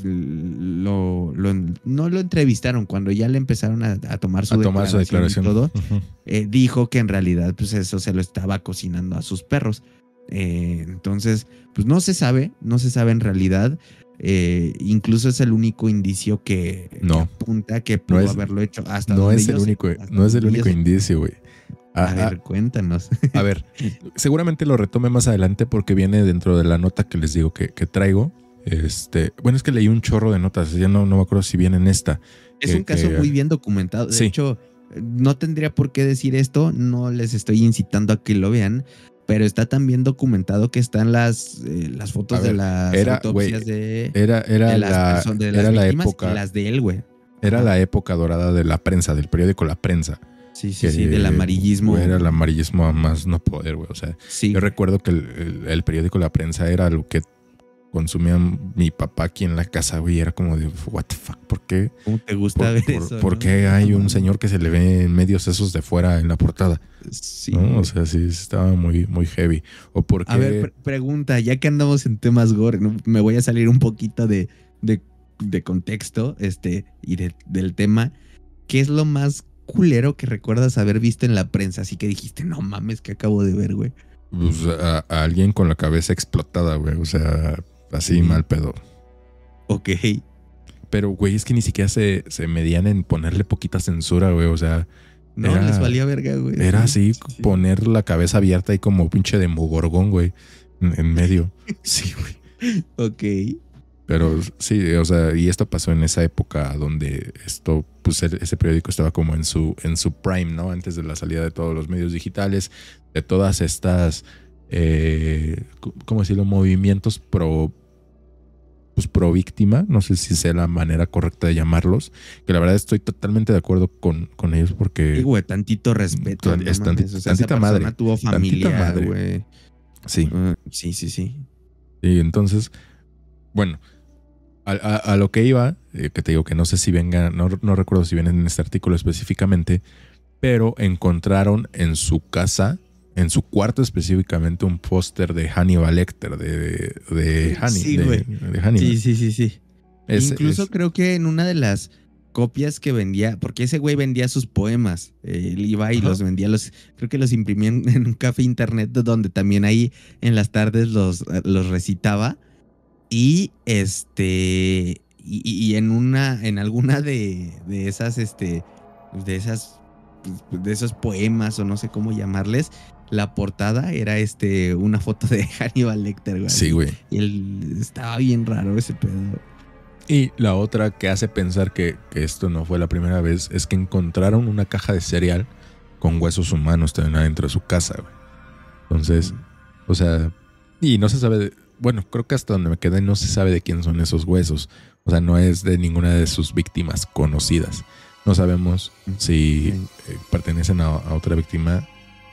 lo, lo, no lo entrevistaron, cuando ya le empezaron a, a tomar su a tomar su declaración y todo, uh-huh. eh, dijo que en realidad pues eso se lo estaba cocinando a sus perros. Eh, entonces, pues no se sabe, no se sabe en realidad. Eh, incluso es el único indicio que, no, que apunta que pudo no es, haberlo hecho hasta no donde es el yo único, sé, no es el único indicio, güey. A, a ver, cuéntanos. A ver, seguramente lo retome más adelante porque viene dentro de la nota que les digo que, que traigo. Este, bueno, es que leí un chorro de notas, ya no, no me acuerdo si viene en esta. Es que, un caso que, muy bien documentado. De sí. hecho, no tendría por qué decir esto, no les estoy incitando a que lo vean. Pero está tan bien documentado que están las, eh, las fotos ver, de las era, autopsias güey, de, era, era de las, la, personas, de las era la víctimas época, y las de él, güey. Era la época dorada de la prensa, del periódico La Prensa. Sí, sí, que, sí, del amarillismo. Era el amarillismo a más no poder, güey. O sea, sí, yo recuerdo que el, el, el periódico La Prensa era lo que consumía mi papá aquí en la casa, güey. Era como de, what the fuck, ¿por qué? ¿Cómo te gusta por, ver por, eso? ¿Por ¿no? qué hay un señor que se le ve en medios esos de fuera en la portada? Sí. ¿No? O sea, sí, estaba muy, muy heavy. O porque... A ver, pre- pregunta, ya que andamos en temas gore, ¿no? Me voy a salir un poquito de, de, de contexto este, y de, del tema. ¿Qué es lo más culero que recuerdas haber visto en la prensa? Así que dijiste, no mames, que acabo de ver, güey. Pues a, a alguien con la cabeza explotada, güey. O sea, así mm. mal pedo. Ok. Pero, güey, es que ni siquiera se, se medían en ponerle poquita censura, güey. O sea... No, era, les valía verga, güey. Era así, sí, sí. poner la cabeza abierta ahí como pinche de Demogorgón, güey. En, en medio. Sí, güey. Ok. Pero sí, o sea, y esto pasó en esa época donde esto, pues ese periódico estaba como en su, en su prime, ¿no? Antes de la salida de todos los medios digitales, de todas estas, eh, ¿cómo decirlo? Movimientos pro, pues pro víctima, no sé si sea la manera correcta de llamarlos, que la verdad estoy totalmente de acuerdo con, con ellos porque... Sí, güey, tantito respeto. Es no tanti, o sea, tantita esa madre. tuvo familia, madre. güey. Sí. Uh, sí, sí, sí. Y entonces, bueno, a, a, a lo que iba, eh, que te digo que no sé si venga, no, no recuerdo si viene en este artículo específicamente, pero encontraron en su casa, en su cuarto específicamente, un póster de Hannibal Lecter, de, de, de, Hanni, sí, de, de Hannibal. Sí, sí, sí, sí. Es, Incluso es, creo que en una de las copias que vendía, porque ese güey vendía sus poemas, eh, él iba y Ajá. los vendía, los creo que los imprimía en, en un café internet donde también ahí en las tardes los, los recitaba y este y, y en una en alguna de, de esas este de esas de esos poemas o no sé cómo llamarles, la portada era este una foto de Hannibal Lecter, güey. Sí, güey. Y él estaba bien raro ese pedo. Y la otra que hace pensar que, que esto no fue la primera vez es que encontraron una caja de cereal con huesos humanos también adentro de su casa, güey. Entonces, mm. o sea, y no se sabe, de, bueno, creo que hasta donde me quedé no se sabe de quién son esos huesos. O sea, no es de ninguna de sus víctimas conocidas. No sabemos si eh, pertenecen a, a otra víctima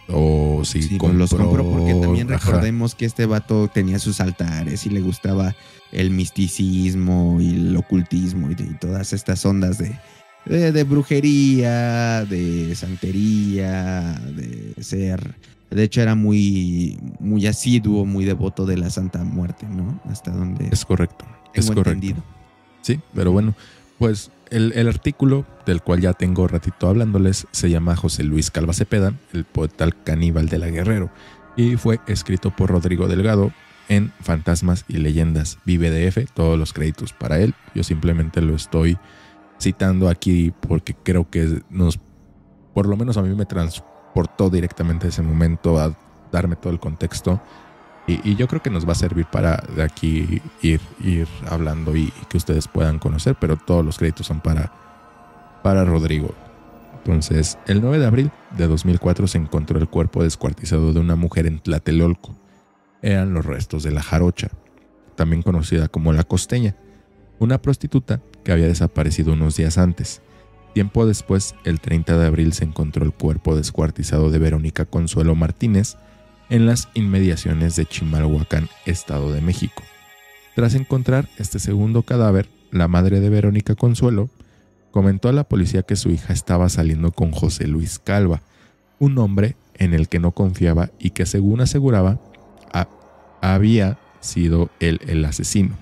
o si Sí, compró, los compró porque también ajá. recordemos que este vato tenía sus altares y le gustaba el misticismo y el ocultismo y, y todas estas ondas de, de, de brujería, de santería, de ser... De hecho era muy, muy asiduo, muy devoto de la Santa Muerte, ¿no? Hasta donde Es correcto, es tengo correcto. entendido. Sí, pero bueno, pues el, el artículo del cual ya tengo ratito hablándoles se llama José Luis Calva Cepeda, el poeta caníbal de la Guerrero, y fue escrito por Rodrigo Delgado en Fantasmas y Leyendas Vive D F, todos los créditos para él. Yo simplemente lo estoy citando aquí porque creo que nos, por lo menos a mí me transportó directamente a ese momento a darme todo el contexto. Y, y yo creo que nos va a servir para de aquí ir, ir hablando y, y que ustedes puedan conocer, pero todos los créditos son para, para Rodrigo. Entonces, el nueve de abril de dos mil cuatro se encontró el cuerpo descuartizado de una mujer en Tlatelolco. Eran los restos de la Jarocha, también conocida como la Costeña, una prostituta que había desaparecido unos días antes. Tiempo después, el treinta de abril, se encontró el cuerpo descuartizado de Verónica Consuelo Martínez en las inmediaciones de Chimalhuacán, Estado de México. Tras encontrar este segundo cadáver, la madre de Verónica Consuelo comentó a la policía que su hija estaba saliendo con José Luis Calva, un hombre en el que no confiaba y que, según aseguraba, a, había sido él el asesino.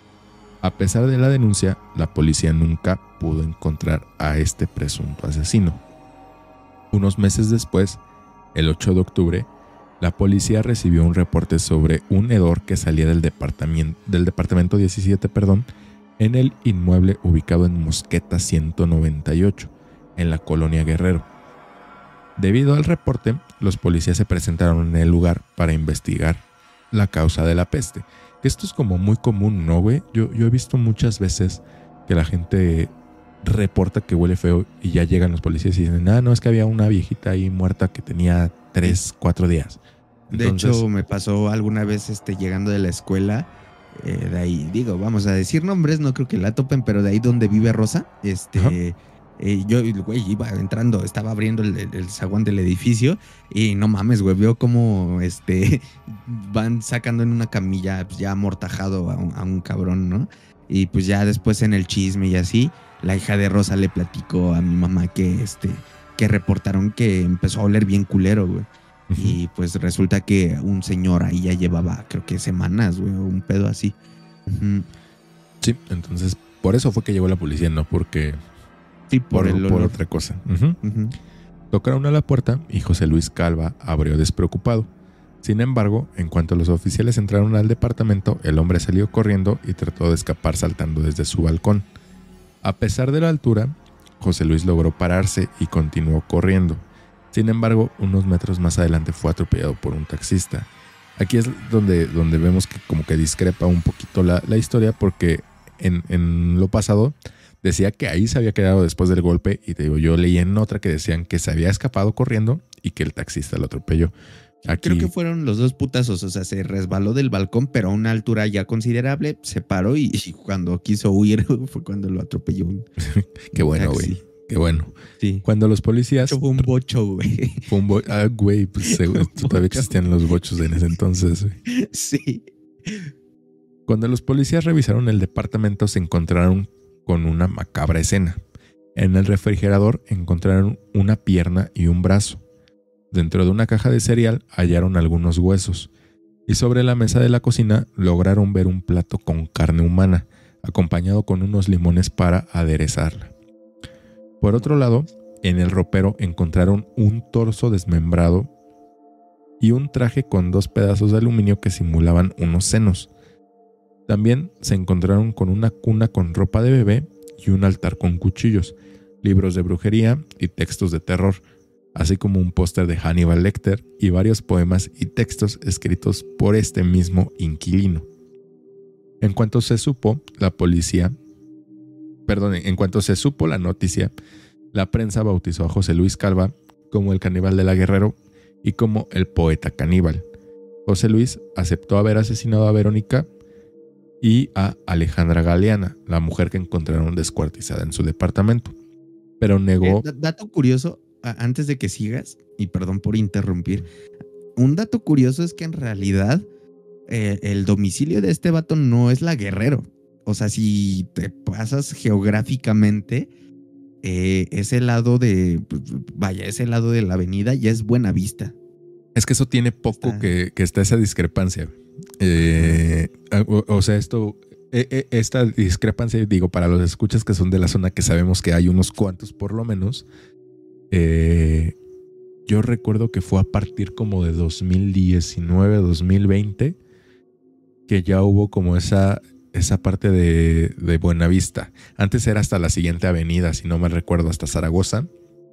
A pesar de la denuncia, la policía nunca pudo encontrar a este presunto asesino. Unos meses después, el ocho de octubre, la policía recibió un reporte sobre un hedor que salía del departamento, del departamento diecisiete, perdón, en el inmueble ubicado en Mosqueta ciento noventa y ocho, en la colonia Guerrero. Debido al reporte, los policías se presentaron en el lugar para investigar la causa de la peste. Que esto es como muy común, ¿no, güey? Yo, yo he visto muchas veces que la gente reporta que huele feo y ya llegan los policías y dicen, ah, no, es que había una viejita ahí muerta que tenía tres, cuatro días. Entonces, de hecho, me pasó alguna vez este, llegando de la escuela, eh, de ahí, digo, vamos a decir nombres, no creo que la topen, pero de ahí donde vive Rosa, este, eh, yo, güey, iba entrando, estaba abriendo el, el, el zaguán del edificio y no mames, güey, veo como este, van sacando en una camilla pues, ya amortajado a un, a un cabrón, ¿no? Y pues ya después en el chisme y así, la hija de Rosa le platicó a mi mamá que, este, que reportaron que empezó a oler bien culero, güey. Uh-huh. Y pues resulta que un señor ahí ya llevaba, creo que semanas, güey, un pedo así. Uh-huh. Sí, entonces por eso fue que llegó la policía, no porque... Sí, por, por, el olor. por otra cosa. Uh-huh. Uh-huh. Tocaron a la puerta y José Luis Calva abrió despreocupado. Sin embargo, en cuanto los oficiales entraron al departamento, el hombre salió corriendo y trató de escapar saltando desde su balcón. A pesar de la altura, José Luis logró pararse y continuó corriendo. Sin embargo, unos metros más adelante fue atropellado por un taxista. Aquí es donde, donde vemos que como que discrepa un poquito la, la historia, porque en, en lo pasado decía que ahí se había quedado después del golpe, y te digo, yo leí en otra que decían que se había escapado corriendo y que el taxista lo atropelló. Aquí... Creo que fueron los dos putazos, o sea, se resbaló del balcón, pero a una altura ya considerable, se paró y, y cuando quiso huir fue cuando lo atropelló un Qué bueno, güey. Qué bueno. Sí. Cuando los policías... Fue un bocho, güey. Fue un bocho. Ah, güey, pues seguro, todavía existían los bochos en ese entonces, güey. Sí. Cuando los policías revisaron el departamento, se encontraron con una macabra escena. En el refrigerador encontraron una pierna y un brazo. Dentro de una caja de cereal hallaron algunos huesos. Y sobre la mesa de la cocina lograron ver un plato con carne humana, acompañado con unos limones para aderezarla. Por otro lado, en el ropero encontraron un torso desmembrado y un traje con dos pedazos de aluminio que simulaban unos senos. También se encontraron con una cuna con ropa de bebé y un altar con cuchillos, libros de brujería y textos de terror, así como un póster de Hannibal Lecter y varios poemas y textos escritos por este mismo inquilino. En cuanto se supo, la policía... Perdón, en cuanto se supo la noticia, la prensa bautizó a José Luis Calva como el caníbal de la Guerrero y como el poeta caníbal. José Luis aceptó haber asesinado a Verónica y a Alejandra Galeana, la mujer que encontraron descuartizada en su departamento. pero negó. Eh, dato curioso, antes de que sigas, y perdón por interrumpir, un dato curioso es que en realidad eh, el domicilio de este vato no es la Guerrero. O sea, si te pasas geográficamente, eh, ese lado de, vaya, ese lado de la avenida ya es Buenavista. Es que eso tiene poco está. Que, que está esa discrepancia. Eh, o, o sea, esto, eh, esta discrepancia, digo, para los escuchas que son de la zona, que sabemos que hay unos cuantos por lo menos, eh, yo recuerdo que fue a partir como de dos mil diecinueve, dos mil veinte, que ya hubo como esa, esa parte de, de Buenavista. Antes era hasta la siguiente avenida, si no me recuerdo, hasta Zaragoza,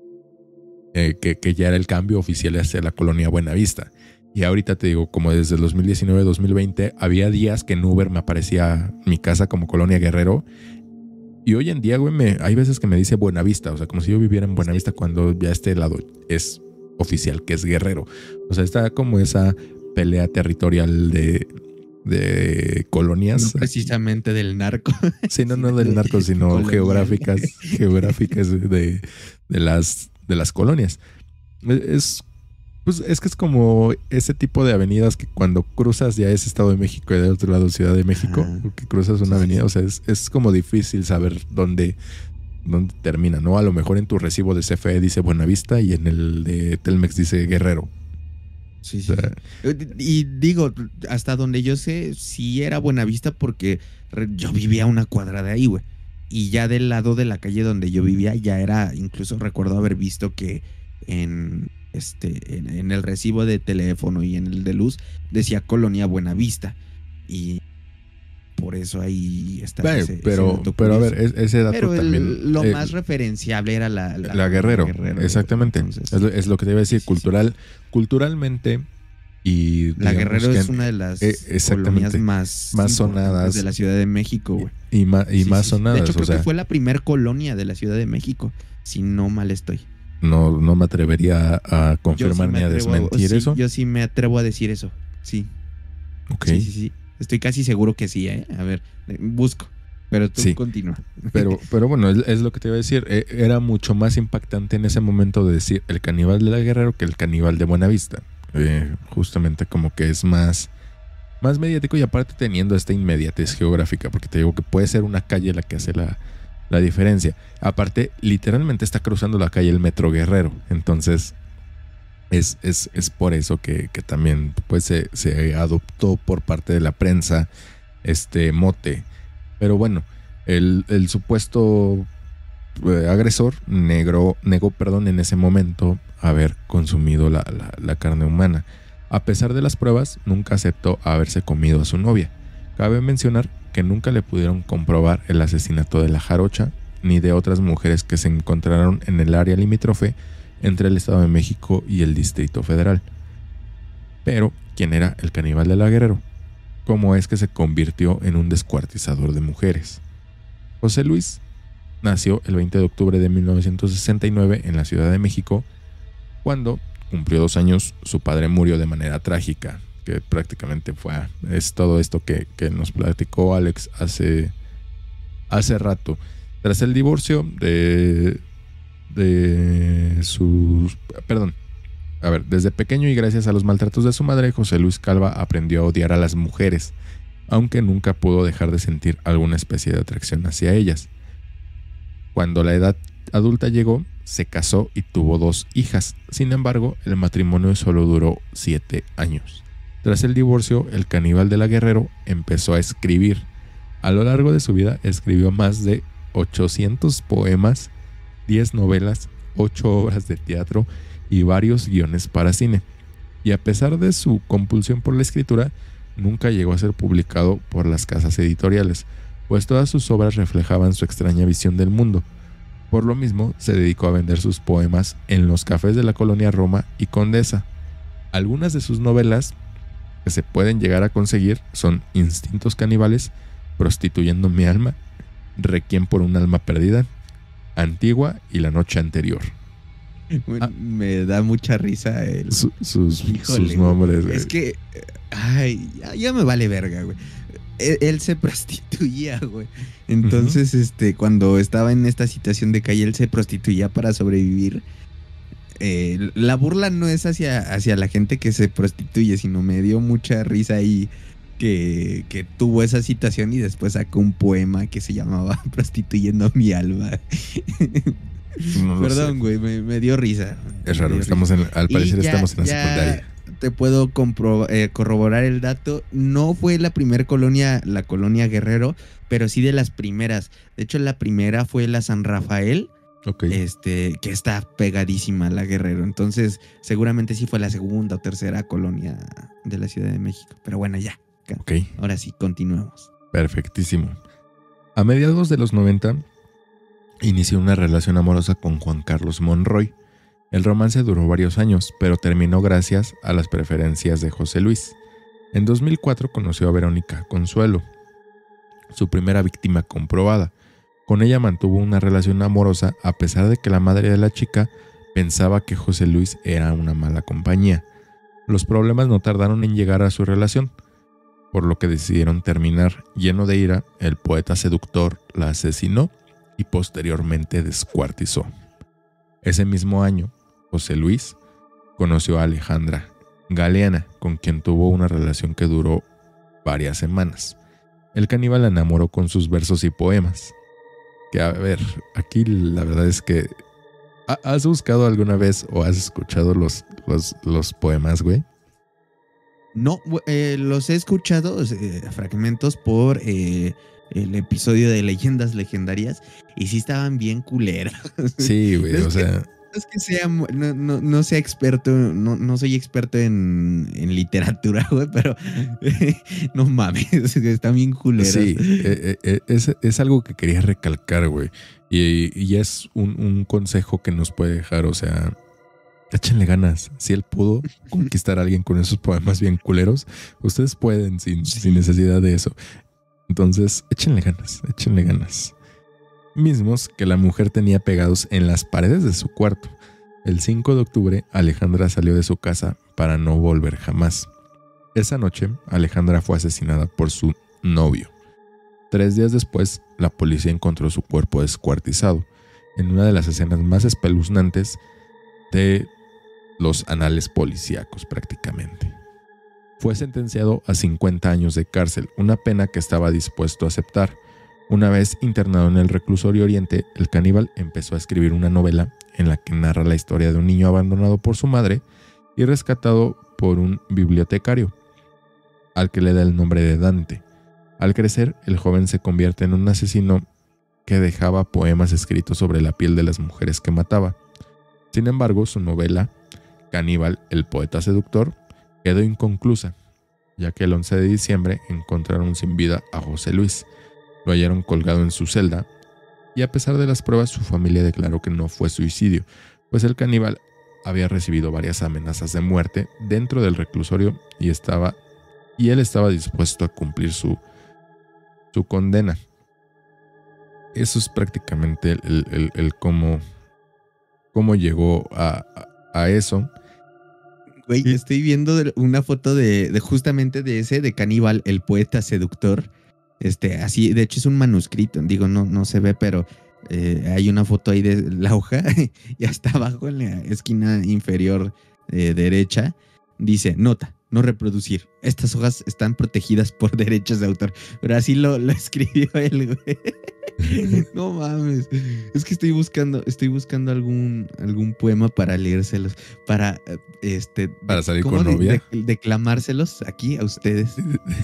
eh, que, que ya era el cambio oficial hacia la colonia Buenavista. Y ahorita te digo, como desde el dos mil diecinueve, dos mil veinte, había días que en Uber me aparecía mi casa como Colonia Guerrero. Y hoy en día, güey, me, hay veces que me dice Buenavista, o sea, como si yo viviera en Buenavista cuando ya este lado es oficial, que es Guerrero. O sea, está como esa pelea territorial de, de colonias. No precisamente del narco. Sí, no, no del narco, sino colonial. geográficas, geográficas de, de, las, de las colonias. Es... Pues es que es como ese tipo de avenidas que cuando cruzas ya es Estado de México y de otro lado Ciudad de México, que cruzas una avenida, o sea, es, es como difícil saber dónde, dónde termina, ¿no? A lo mejor en tu recibo de C F E dice Buenavista y en el de Telmex dice Guerrero. Sí, sí. O sea, y digo, hasta donde yo sé, sí era Buenavista porque yo vivía a una cuadra de ahí, güey. Y ya del lado de la calle donde yo vivía ya era, incluso recuerdo haber visto que en... Este, en, en el recibo de teléfono y en el de luz decía Colonia Buenavista y por eso ahí está pero, ese, pero, ese pero a ver, ese dato pero el, también lo eh, más referenciable era la, la, la Guerrero, Guerrero exactamente. Entonces, es, lo, es lo que te iba a decir, sí, cultural, sí. culturalmente y la Guerrero es una de las eh, colonias más, más sonadas de la Ciudad de México, güey. Y, y, ma, y sí, más sí, sonadas. De hecho, creo o sea, que fue la primer colonia de la Ciudad de México, si no mal estoy. No, no me atrevería a confirmar sí ni a desmentir sí, eso. Yo sí me atrevo a decir eso. Sí. Ok. Sí, sí, sí. Estoy casi seguro que sí, ¿eh? A ver, busco. Pero tú sí. continúa. Pero, pero bueno, es, es lo que te iba a decir. Era mucho más impactante en ese momento de decir el caníbal de la Guerrero que el caníbal de Buenavista. Eh, justamente como que es más, más mediático y aparte teniendo esta inmediatez geográfica, porque te digo que puede ser una calle la que hace la... la diferencia. Aparte, literalmente está cruzando la calle el Metro Guerrero. Entonces, es, es, es por eso que, que también pues, se, se adoptó por parte de la prensa este mote. Pero bueno, el, el supuesto eh, agresor negro, negó perdón, en ese momento haber consumido la, la, la carne humana. A pesar de las pruebas, nunca aceptó haberse comido a su novia. Cabe mencionar que nunca le pudieron comprobar el asesinato de la jarocha ni de otras mujeres que se encontraron en el área limítrofe entre el Estado de México y el Distrito Federal. Pero, ¿quién era el caníbal de la Guerrero? ¿Cómo es que se convirtió en un descuartizador de mujeres? José Luis nació el veinte de octubre de mil novecientos sesenta y nueve en la Ciudad de México. Cuando cumplió dos años, su padre murió de manera trágica, que prácticamente fue es todo esto que, que nos platicó Alex hace, hace rato. Tras el divorcio de, de sus... Perdón. A ver, desde pequeño y gracias a los maltratos de su madre, José Luis Calva aprendió a odiar a las mujeres, aunque nunca pudo dejar de sentir alguna especie de atracción hacia ellas. Cuando la edad adulta llegó, se casó y tuvo dos hijas. Sin embargo, el matrimonio solo duró siete años. Tras el divorcio, el caníbal de la Guerrero empezó a escribir. A lo largo de su vida escribió más de ochocientos poemas, diez novelas, ocho obras de teatro y varios guiones para cine. Y a pesar de su compulsión por la escritura, nunca llegó a ser publicado por las casas editoriales, pues todas sus obras reflejaban su extraña visión del mundo. Por lo mismo, se dedicó a vender sus poemas en los cafés de la colonia Roma y Condesa. Algunas de sus novelas que se pueden llegar a conseguir son Instintos caníbales, Prostituyendo mi alma, Requiem por un alma perdida, Antigua y La noche anterior. Ah, me da mucha risa el, su, sus, sus nombres, güey. Es que, ay, ya, ya me vale verga, güey. él, él se prostituía, güey. Entonces, uh-huh. este, cuando estaba en esta situación de calle, él se prostituía para sobrevivir. Eh, la burla no es hacia, hacia la gente que se prostituye, sino me dio mucha risa ahí que, que tuvo esa situación y después sacó un poema que se llamaba Prostituyendo mi alma. No Perdón, güey, me, me dio risa. Es raro, estamos en, al parecer ya, estamos en la secundaria. Te puedo compro, eh, corroborar el dato. No fue la primer colonia, la colonia Guerrero, pero sí de las primeras. De hecho, la primera fue la San Rafael. Okay. Este, que está pegadísima a la Guerrero. Entonces, seguramente sí fue la segunda o tercera colonia de la Ciudad de México. Pero bueno, ya. Okay. Ahora sí, continuemos. Perfectísimo. A mediados de los noventa, inició una relación amorosa con Juan Carlos Monroy. El romance duró varios años, pero terminó gracias a las preferencias de José Luis. En dos mil cuatro conoció a Verónica Consuelo, su primera víctima comprobada. Con ella mantuvo una relación amorosa a pesar de que la madre de la chica pensaba que José Luis era una mala compañía. Los problemas no tardaron en llegar a su relación, por lo que decidieron terminar. Lleno de ira, el poeta seductor la asesinó y posteriormente descuartizó. Ese mismo año, José Luis conoció a Alejandra Galeana, con quien tuvo una relación que duró varias semanas. El caníbal la enamoró con sus versos y poemas. Que a ver, aquí la verdad es que ¿has buscado alguna vez o has escuchado los, los, los poemas, güey? No, eh, los he escuchado eh, fragmentos por eh, el episodio de Leyendas Legendarias y sí estaban bien culeros. Sí, güey, o sea... No es que sea, no, no, no sea experto, no, no soy experto en, en literatura, güey, pero eh, no mames, están bien culeros. Sí, eh, eh, es, es algo que quería recalcar, güey, y, y es un, un consejo que nos puede dejar, o sea, échenle ganas. Si él pudo conquistar a alguien con esos poemas bien culeros, ustedes pueden sin, sí. sin necesidad de eso. Entonces, échenle ganas, échenle ganas. Mismos que la mujer tenía pegados en las paredes de su cuarto. El cinco de octubre, Alejandra salió de su casa para no volver jamás. Esa noche, Alejandra fue asesinada por su novio. Tres días después, la policía encontró su cuerpo descuartizado, en una de las escenas más espeluznantes de los anales policíacos prácticamente. Fue sentenciado a cincuenta años de cárcel, una pena que estaba dispuesto a aceptar. Una vez internado en el reclusorio Oriente, el caníbal empezó a escribir una novela en la que narra la historia de un niño abandonado por su madre y rescatado por un bibliotecario, al que le da el nombre de Dante. Al crecer, el joven se convierte en un asesino que dejaba poemas escritos sobre la piel de las mujeres que mataba. Sin embargo, su novela, Caníbal, el poeta seductor, quedó inconclusa, ya que el once de diciembre encontraron sin vida a José Luis. Lo hallaron colgado en su celda y a pesar de las pruebas su familia declaró que no fue suicidio, pues el caníbal había recibido varias amenazas de muerte dentro del reclusorio y, estaba, y él estaba dispuesto a cumplir su, su condena. Eso es prácticamente el, el, el, el cómo, cómo llegó a, a, a eso. Güey, ¿Y? estoy viendo una foto de, de justamente de ese, de Caníbal, el poeta seductor. Este, así, de hecho es un manuscrito, digo, no, no se ve, pero eh, hay una foto ahí de la hoja y hasta abajo en la esquina inferior eh, derecha dice, nota, no reproducir. Estas hojas están protegidas por derechos de autor. Pero así lo, lo escribió él, güey. No mames. Es que estoy buscando, estoy buscando algún, algún poema para leérselos, para este, para salir con novia, de, de, declamárselos aquí a ustedes.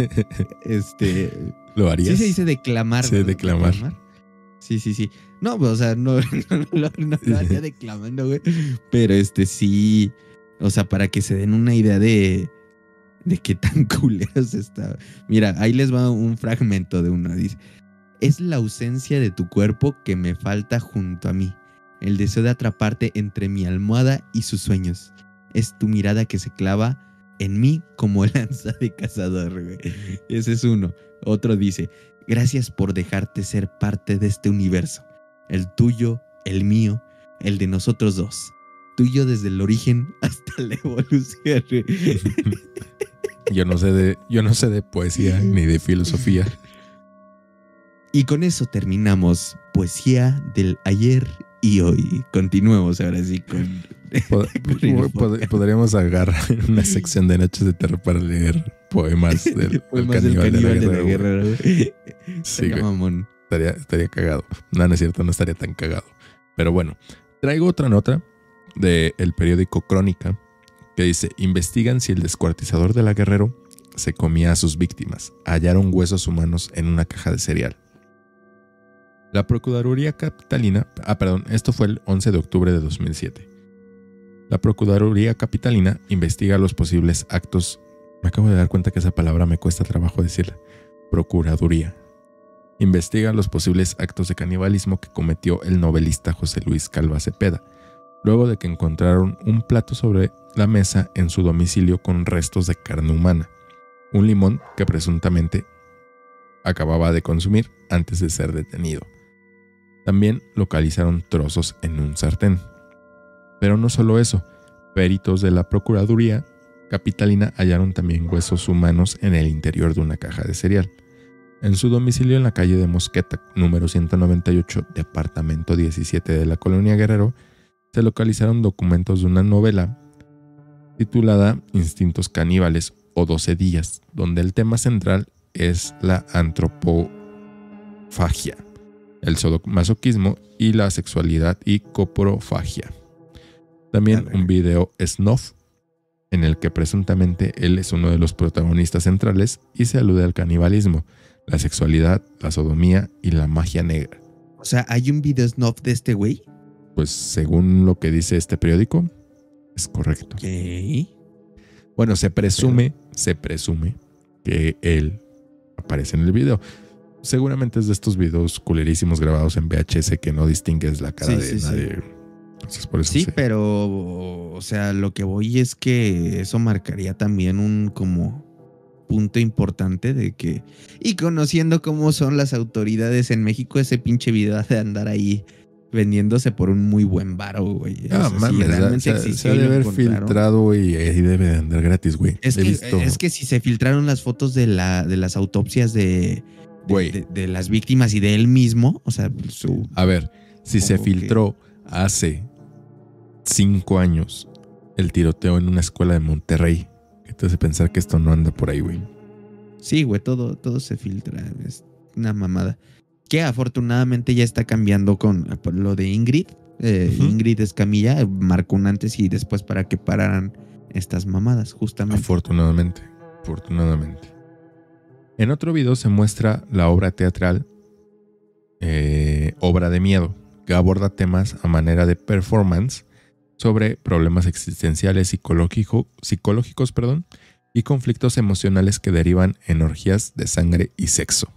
Este, ¿lo harías? Sí se dice declamar. Sí, declamar. declamar. Sí, sí, sí. No, o sea, no, no, no, no lo haría declamando, güey. Pero este sí, o sea, para que se den una idea de, de qué tan culeros está. Mira, ahí les va un fragmento de uno. Dice, es la ausencia de tu cuerpo que me falta junto a mí. El deseo de atraparte entre mi almohada y sus sueños. Es tu mirada que se clava en mí como lanza de cazador, güey. Ese es uno. Otro dice, gracias por dejarte ser parte de este universo. El tuyo, el mío, el de nosotros dos. Tuyo desde el origen hasta la evolución. Yo no sé de, yo no sé de poesía ni de filosofía. Y con eso terminamos poesía del ayer y hoy. Continuemos ahora sí con... Pod- pod- podríamos agarrar una sección de Noches de Terror para leer poemas del, del Poemas del caníbal, caníbal de la de la guerra. guerra, güey. Sí, Estaría güey. mamón. Estaría, estaría cagado. No, no es cierto, no estaría tan cagado. Pero bueno, traigo otra nota del periódico Crónica que dice: investigan si el descuartizador de la Guerrero se comía a sus víctimas. Hallaron huesos humanos en una caja de cereal. La Procuraduría Capitalina, ah, perdón, esto fue el once de octubre de dos mil siete. La Procuraduría Capitalina investiga los posibles actos. Me acabo de dar cuenta que esa palabra me cuesta trabajo decirla. Procuraduría. Investiga los posibles actos de canibalismo que cometió el novelista José Luis Calva Cepeda, luego de que encontraron un plato sobre la mesa en su domicilio con restos de carne humana, un limón que presuntamente acababa de consumir antes de ser detenido. También localizaron trozos en un sartén. Pero no solo eso, peritos de la Procuraduría Capitalina hallaron también huesos humanos en el interior de una caja de cereal. En su domicilio en la calle de Mosqueta, número ciento noventa y ocho, departamento diecisiete de la Colonia Guerrero, se localizaron documentos de una novela titulada Instintos Caníbales o doce días, donde el tema central es la antropofagia, el sadomasoquismo y la sexualidad y coprofagia. También un video snuff en el que presuntamente él es uno de los protagonistas centrales y se alude al canibalismo, la sexualidad, la sodomía y la magia negra. O sea, ¿hay un video snuff de este güey? Pues según lo que dice este periódico, es correcto. Ok. Bueno, se presume, Pero... se presume que él aparece en el video. Seguramente es de estos videos culerísimos grabados en V H S que no distingues la cara Sí, de sí, nadie. sí. Entonces, por eso Sí, se- pero, o sea, lo que voy es que eso marcaría también un como punto importante de que, y conociendo cómo son las autoridades en México, ese pinche video ha de andar ahí vendiéndose por un muy buen varo, güey. Ah, O sea, si mames, realmente se, existió se ha y de lo haber encontraron. filtrado y ahí debe de andar gratis, güey. Es He que, visto- es que si se filtraron las fotos de, la, de las autopsias de, Güey. de, de, de las víctimas y de él mismo, o sea, su... A ver, si se Supongo que- filtró hace cinco años el tiroteo en una escuela de Monterrey, ¿qué te hace pensar que esto no anda por ahí, güey? Sí, güey, todo, todo se filtra. Es una mamada. Que afortunadamente ya está cambiando con por lo de Ingrid. Eh, Ujú. Ingrid Escamilla marcó un antes y después para que pararan estas mamadas, justamente. Afortunadamente, afortunadamente. En otro video se muestra la obra teatral eh, Obra de Miedo, que aborda temas a manera de performance sobre problemas existenciales psicológico, psicológicos perdón, y conflictos emocionales que derivan en orgías de sangre y sexo.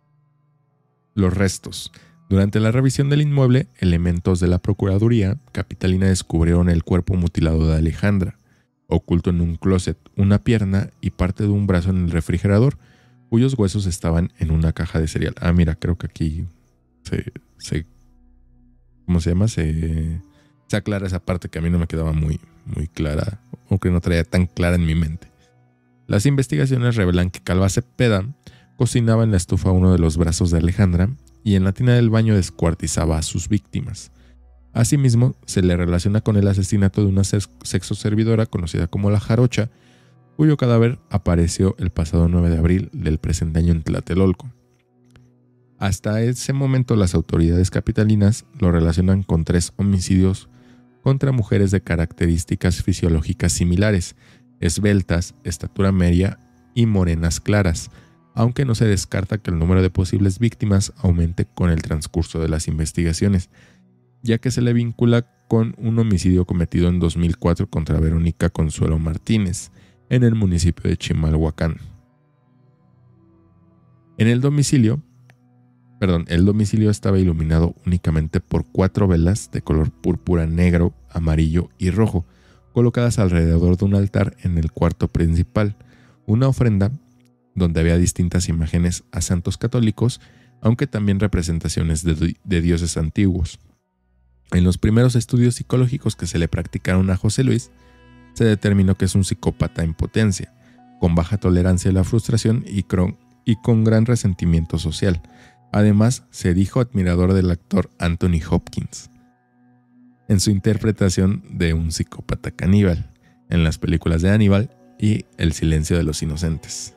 Los restos. Durante la revisión del inmueble, elementos de la Procuraduría Capitalina descubrieron el cuerpo mutilado de Alejandra, oculto en un closet, una pierna y parte de un brazo en el refrigerador, cuyos huesos estaban en una caja de cereal. Ah, mira, creo que aquí se... se ¿cómo se llama? Se, se aclara esa parte que a mí no me quedaba muy, muy clara, o que no traía tan clara en mi mente. Las investigaciones revelan que Calva Cepeda cocinaba en la estufa uno de los brazos de Alejandra y en la tina del baño descuartizaba a sus víctimas. Asimismo, se le relaciona con el asesinato de una sexo servidora conocida como La Jarocha, cuyo cadáver apareció el pasado nueve de abril del presente año en Tlatelolco. Hasta ese momento las autoridades capitalinas lo relacionan con tres homicidios contra mujeres de características fisiológicas similares, esbeltas, estatura media y morenas claras, aunque no se descarta que el número de posibles víctimas aumente con el transcurso de las investigaciones, ya que se le vincula con un homicidio cometido en dos mil cuatro contra Verónica Consuelo Martínez, en el municipio de Chimalhuacán. En el domicilio, perdón, el domicilio estaba iluminado únicamente por cuatro velas de color púrpura, negro, amarillo y rojo, colocadas alrededor de un altar en el cuarto principal, una ofrenda donde había distintas imágenes a santos católicos, aunque también representaciones de, de dioses antiguos. En los primeros estudios psicológicos que se le practicaron a José Luis, se determinó que es un psicópata en potencia, con baja tolerancia a la frustración y con, y con gran resentimiento social. Además, se dijo admirador del actor Anthony Hopkins en su interpretación de un psicópata caníbal en las películas de Hannibal y El silencio de los inocentes.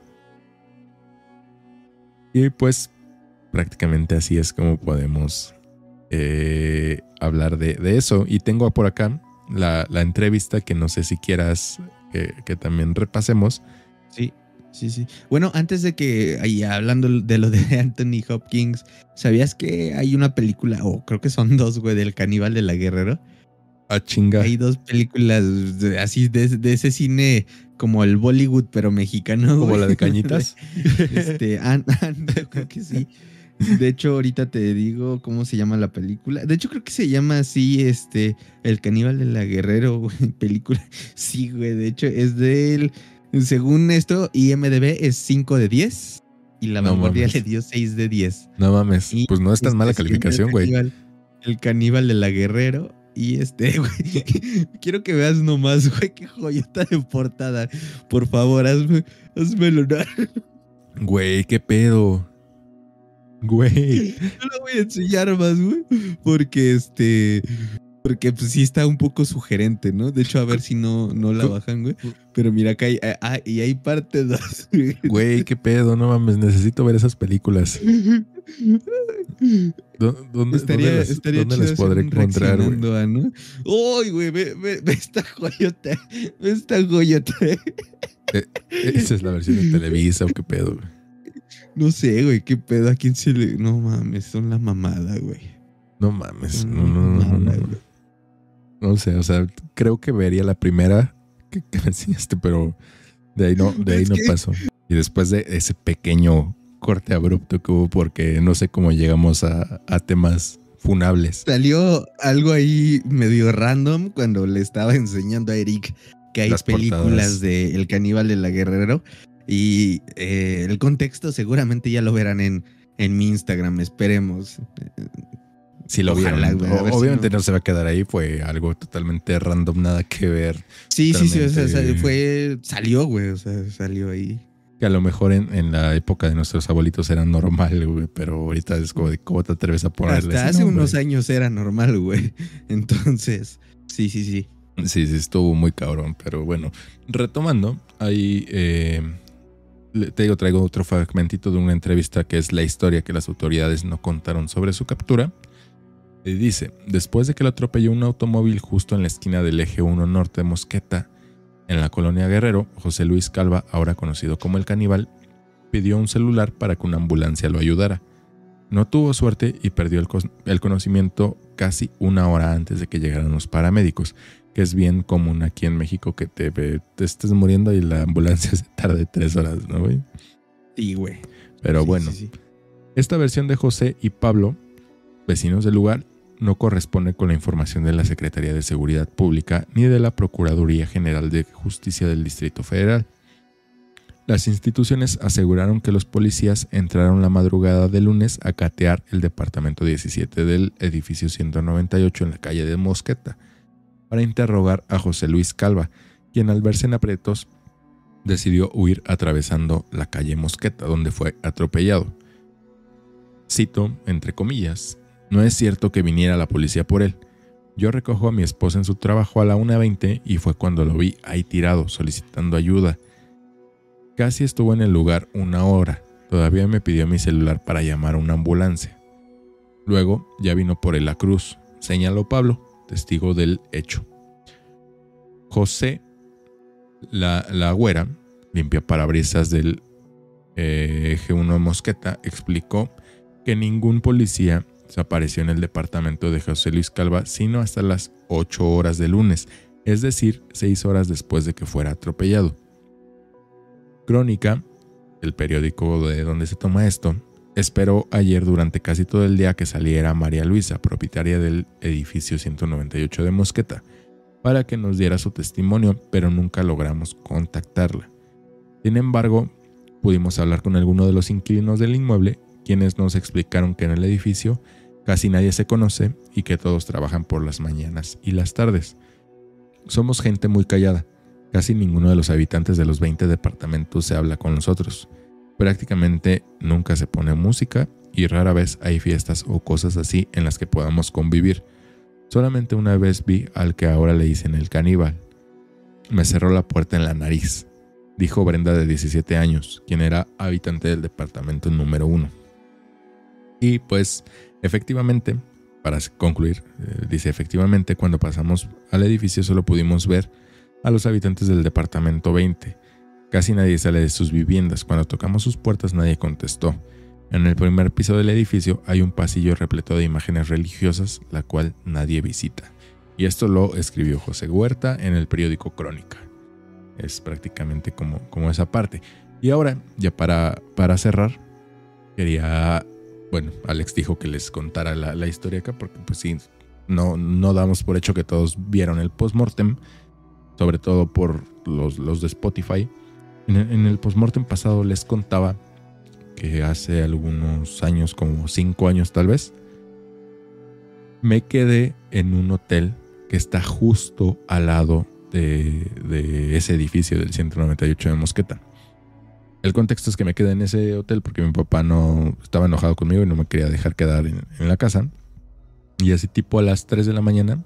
Y pues prácticamente así es como podemos eh, hablar de, de eso. Y tengo por acá la, la entrevista que no sé si quieras que, que también repasemos. Sí, sí, sí. Bueno, antes de que, ahí hablando de lo de Anthony Hopkins, ¿sabías que hay una película, o oh, creo que son dos, güey, del Caníbal de la Guerrero? Ah, chinga. Hay dos películas de, así de, de ese cine como el Bollywood, pero mexicano. Como güey. la de Cañitas. Este, an, an, yo creo que sí. De hecho, ahorita te digo cómo se llama la película. De hecho, creo que se llama así, este, El Caníbal de la Guerrero, güey, película. Sí, güey, de hecho es del, según esto, I M D B es cinco de diez y la No vanguardia mames. le dio seis de diez. No mames, Y pues no es tan este, mala sí, calificación, el güey. caníbal, el Caníbal de la Guerrero. Y este, güey, quiero que veas nomás, güey, qué joyota de portada. Por favor, hazme, hazmelo. ¿No? Güey, qué pedo. Güey. No lo voy a enseñar más, güey. Porque este. Porque pues sí está un poco sugerente, ¿no? De hecho, a ver si no, no la bajan, güey. Pero mira, acá hay. Ah, y hay parte dos. Güey, qué pedo, no mames, necesito ver esas películas. ¿Dónde, estaría, ¿dónde las, estaría ¿dónde las podré encontrar, güey? ¿no? ¡Uy, güey! Ve, ve, ve esta joyota. Ve esta joyota. Eh, ¿Esa es la versión de Televisa o qué pedo, güey? No sé, güey, qué pedo. ¿A quién se le.? No mames, son la mamada, güey. No mames, Son no, no, no, no, mamada, no. güey. No sé, o sea, creo que vería la primera que, que me enseñaste, pero de ahí no, de ahí Es no que- pasó. Y después de ese pequeño corte abrupto que hubo, porque no sé cómo llegamos a, a temas funables. Salió algo ahí medio random cuando le estaba enseñando a Eric que hay Las películas portadas. de El Caníbal de la Guerrero. Y eh, el contexto seguramente ya lo verán en, en mi Instagram, esperemos. Si lo Ojalá, vieron. güey, a O- ver si obviamente no. no. se va a quedar ahí, fue algo totalmente random, nada que ver. Sí, sí, sí, o sea, Totalmente. fue, salió, güey, o sea, salió ahí. Que a lo mejor en, en la época de nuestros abuelitos era normal, güey, pero ahorita es como de cómo te atreves a ponerle. Hasta ese hace nombre? unos años era normal, güey. Entonces, sí, sí, sí. Sí, sí, estuvo muy cabrón, pero bueno, retomando, ahí eh, le- te digo, traigo otro fragmentito de una entrevista que es la historia que las autoridades no contaron sobre su captura. Y dice, después de que lo atropelló un automóvil justo en la esquina del eje uno norte de Mosqueta, en la colonia Guerrero, José Luis Calva, ahora conocido como el Caníbal, pidió un celular para que una ambulancia lo ayudara. No tuvo suerte y perdió el, cos- el conocimiento casi una hora antes de que llegaran los paramédicos, que es bien común aquí en México que te, ve- te estés muriendo y la ambulancia se tarde tres horas, ¿no, güey? Sí, güey. Pero Sí, bueno, sí, sí. esta versión de José y Pablo, vecinos del lugar, no corresponde con la información de la Secretaría de Seguridad Pública ni de la Procuraduría General de Justicia del Distrito Federal. Las instituciones aseguraron que los policías entraron la madrugada de lunes a catear el departamento diecisiete del edificio ciento noventa y ocho en la calle de Mosqueta para interrogar a José Luis Calva, quien al verse en aprietos decidió huir atravesando la calle Mosqueta, donde fue atropellado. Cito, entre comillas, no es cierto que viniera la policía por él. Yo recojo a mi esposa en su trabajo a la una veinte y fue cuando lo vi ahí tirado, solicitando ayuda. Casi estuvo en el lugar una hora. Todavía me pidió mi celular para llamar a una ambulancia. Luego ya vino por él la cruz, señaló Pablo, testigo del hecho. José, la, la güera, limpia parabrisas del eh, eje uno de Mosqueta, explicó que ningún policía se apareció en el departamento de José Luis Calva sino hasta las ocho horas de lunes, es decir, seis horas después de que fuera atropellado. Crónica, el periódico de donde se toma esto, esperó ayer durante casi todo el día que saliera María Luisa, propietaria del edificio ciento noventa y ocho de Mosqueta, para que nos diera su testimonio, pero nunca logramos contactarla. Sin embargo, pudimos hablar con alguno de los inquilinos del inmueble, quienes nos explicaron que en el edificio casi nadie se conoce y que todos trabajan por las mañanas y las tardes. Somos gente muy callada. Casi ninguno de los habitantes de los veinte departamentos se habla con los otros. Prácticamente nunca se pone música y rara vez hay fiestas o cosas así en las que podamos convivir. Solamente una vez vi al que ahora le dicen el caníbal. Me cerró la puerta en la nariz, dijo Brenda de diecisiete años, quien era habitante del departamento número uno. Y pues, efectivamente, para concluir, eh, dice, efectivamente, cuando pasamos al edificio solo pudimos ver a los habitantes del departamento veinte. Casi nadie sale de sus viviendas. Cuando tocamos sus puertas nadie contestó. En el primer piso del edificio hay un pasillo repleto de imágenes religiosas, la cual nadie visita. Y esto lo escribió José Huerta en el periódico Crónica. Es prácticamente como, como esa parte. Y ahora, ya para, para cerrar, quería... Bueno, Alex dijo que les contara la, la historia acá, porque pues sí, no, no damos por hecho que todos vieron el postmortem, sobre todo por los, los de Spotify. En el, en el postmortem pasado les contaba que hace algunos años, como cinco años tal vez, me quedé en un hotel que está justo al lado de, de ese edificio del ciento noventa y ocho de Mosqueta. El contexto es que me quedé en ese hotel porque mi papá no estaba enojado conmigo y no me quería dejar quedar en, en la casa. Y así tipo a las tres de la mañana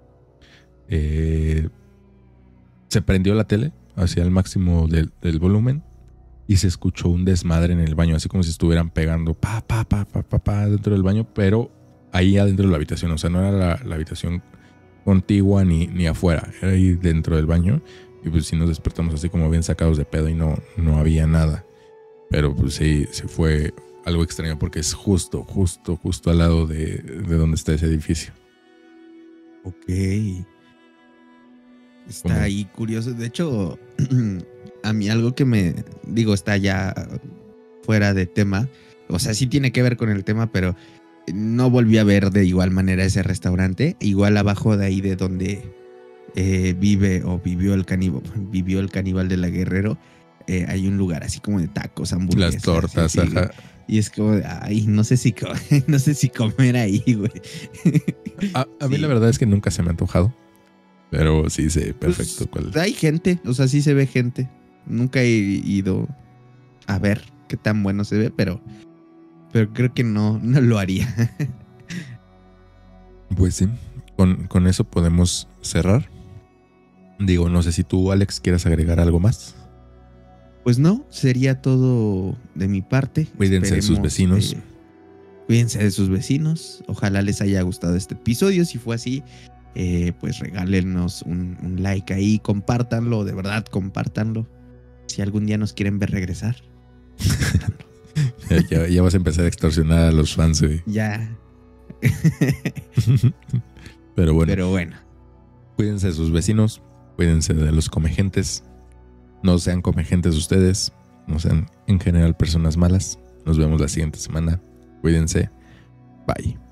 eh, se prendió la tele hacia el máximo del, del volumen y se escuchó un desmadre en el baño, así como si estuvieran pegando pa, pa, pa, pa, pa, pa dentro del baño, pero ahí adentro de la habitación. O sea, no era la, la habitación contigua ni, ni afuera, era ahí dentro del baño. Y pues sí nos despertamos así como bien sacados de pedo y no, no había nada. Pero pues sí, sí fue algo extraño porque es justo, justo, justo al lado de, de donde está ese edificio. Ok. Está ¿Cómo? ahí curioso. De hecho, a mí algo que me... Digo, está ya fuera de tema. O sea, sí tiene que ver con el tema, pero no volví a ver de igual manera ese restaurante. Igual abajo de ahí de donde... Eh, vive o vivió el caníbal, vivió el caníbal de la Guerrero, eh, hay un lugar así como de tacos, hamburguesas. Las tortas, así, ajá. Y es como, ay, no sé si, no sé si comer ahí, güey. A, a mí Sí. la verdad es que nunca se me ha antojado, pero sí sé perfecto Pues, cuál. hay gente, o sea, sí se ve gente. Nunca he ido a ver qué tan bueno se ve, pero, pero creo que no, no lo haría. Pues sí, con, con eso podemos cerrar. Digo, no sé si tú, Alex, quieras agregar algo más. Pues no, sería todo de mi parte. Cuídense de sus Esperemos, vecinos. eh, cuídense de sus vecinos. Ojalá les haya gustado este episodio. Si fue así, eh, pues regálenos un, un like ahí, compártanlo, de verdad, compártanlo. Si algún día nos quieren ver regresar, compártanlo. Ya, ya, ya vas a empezar a extorsionar a los fans, güey. Ya. Pero bueno, Pero bueno, cuídense de sus vecinos, cuídense de los comegentes. No sean comegentes ustedes, no sean en general personas malas. Nos vemos la siguiente semana. Cuídense. Bye.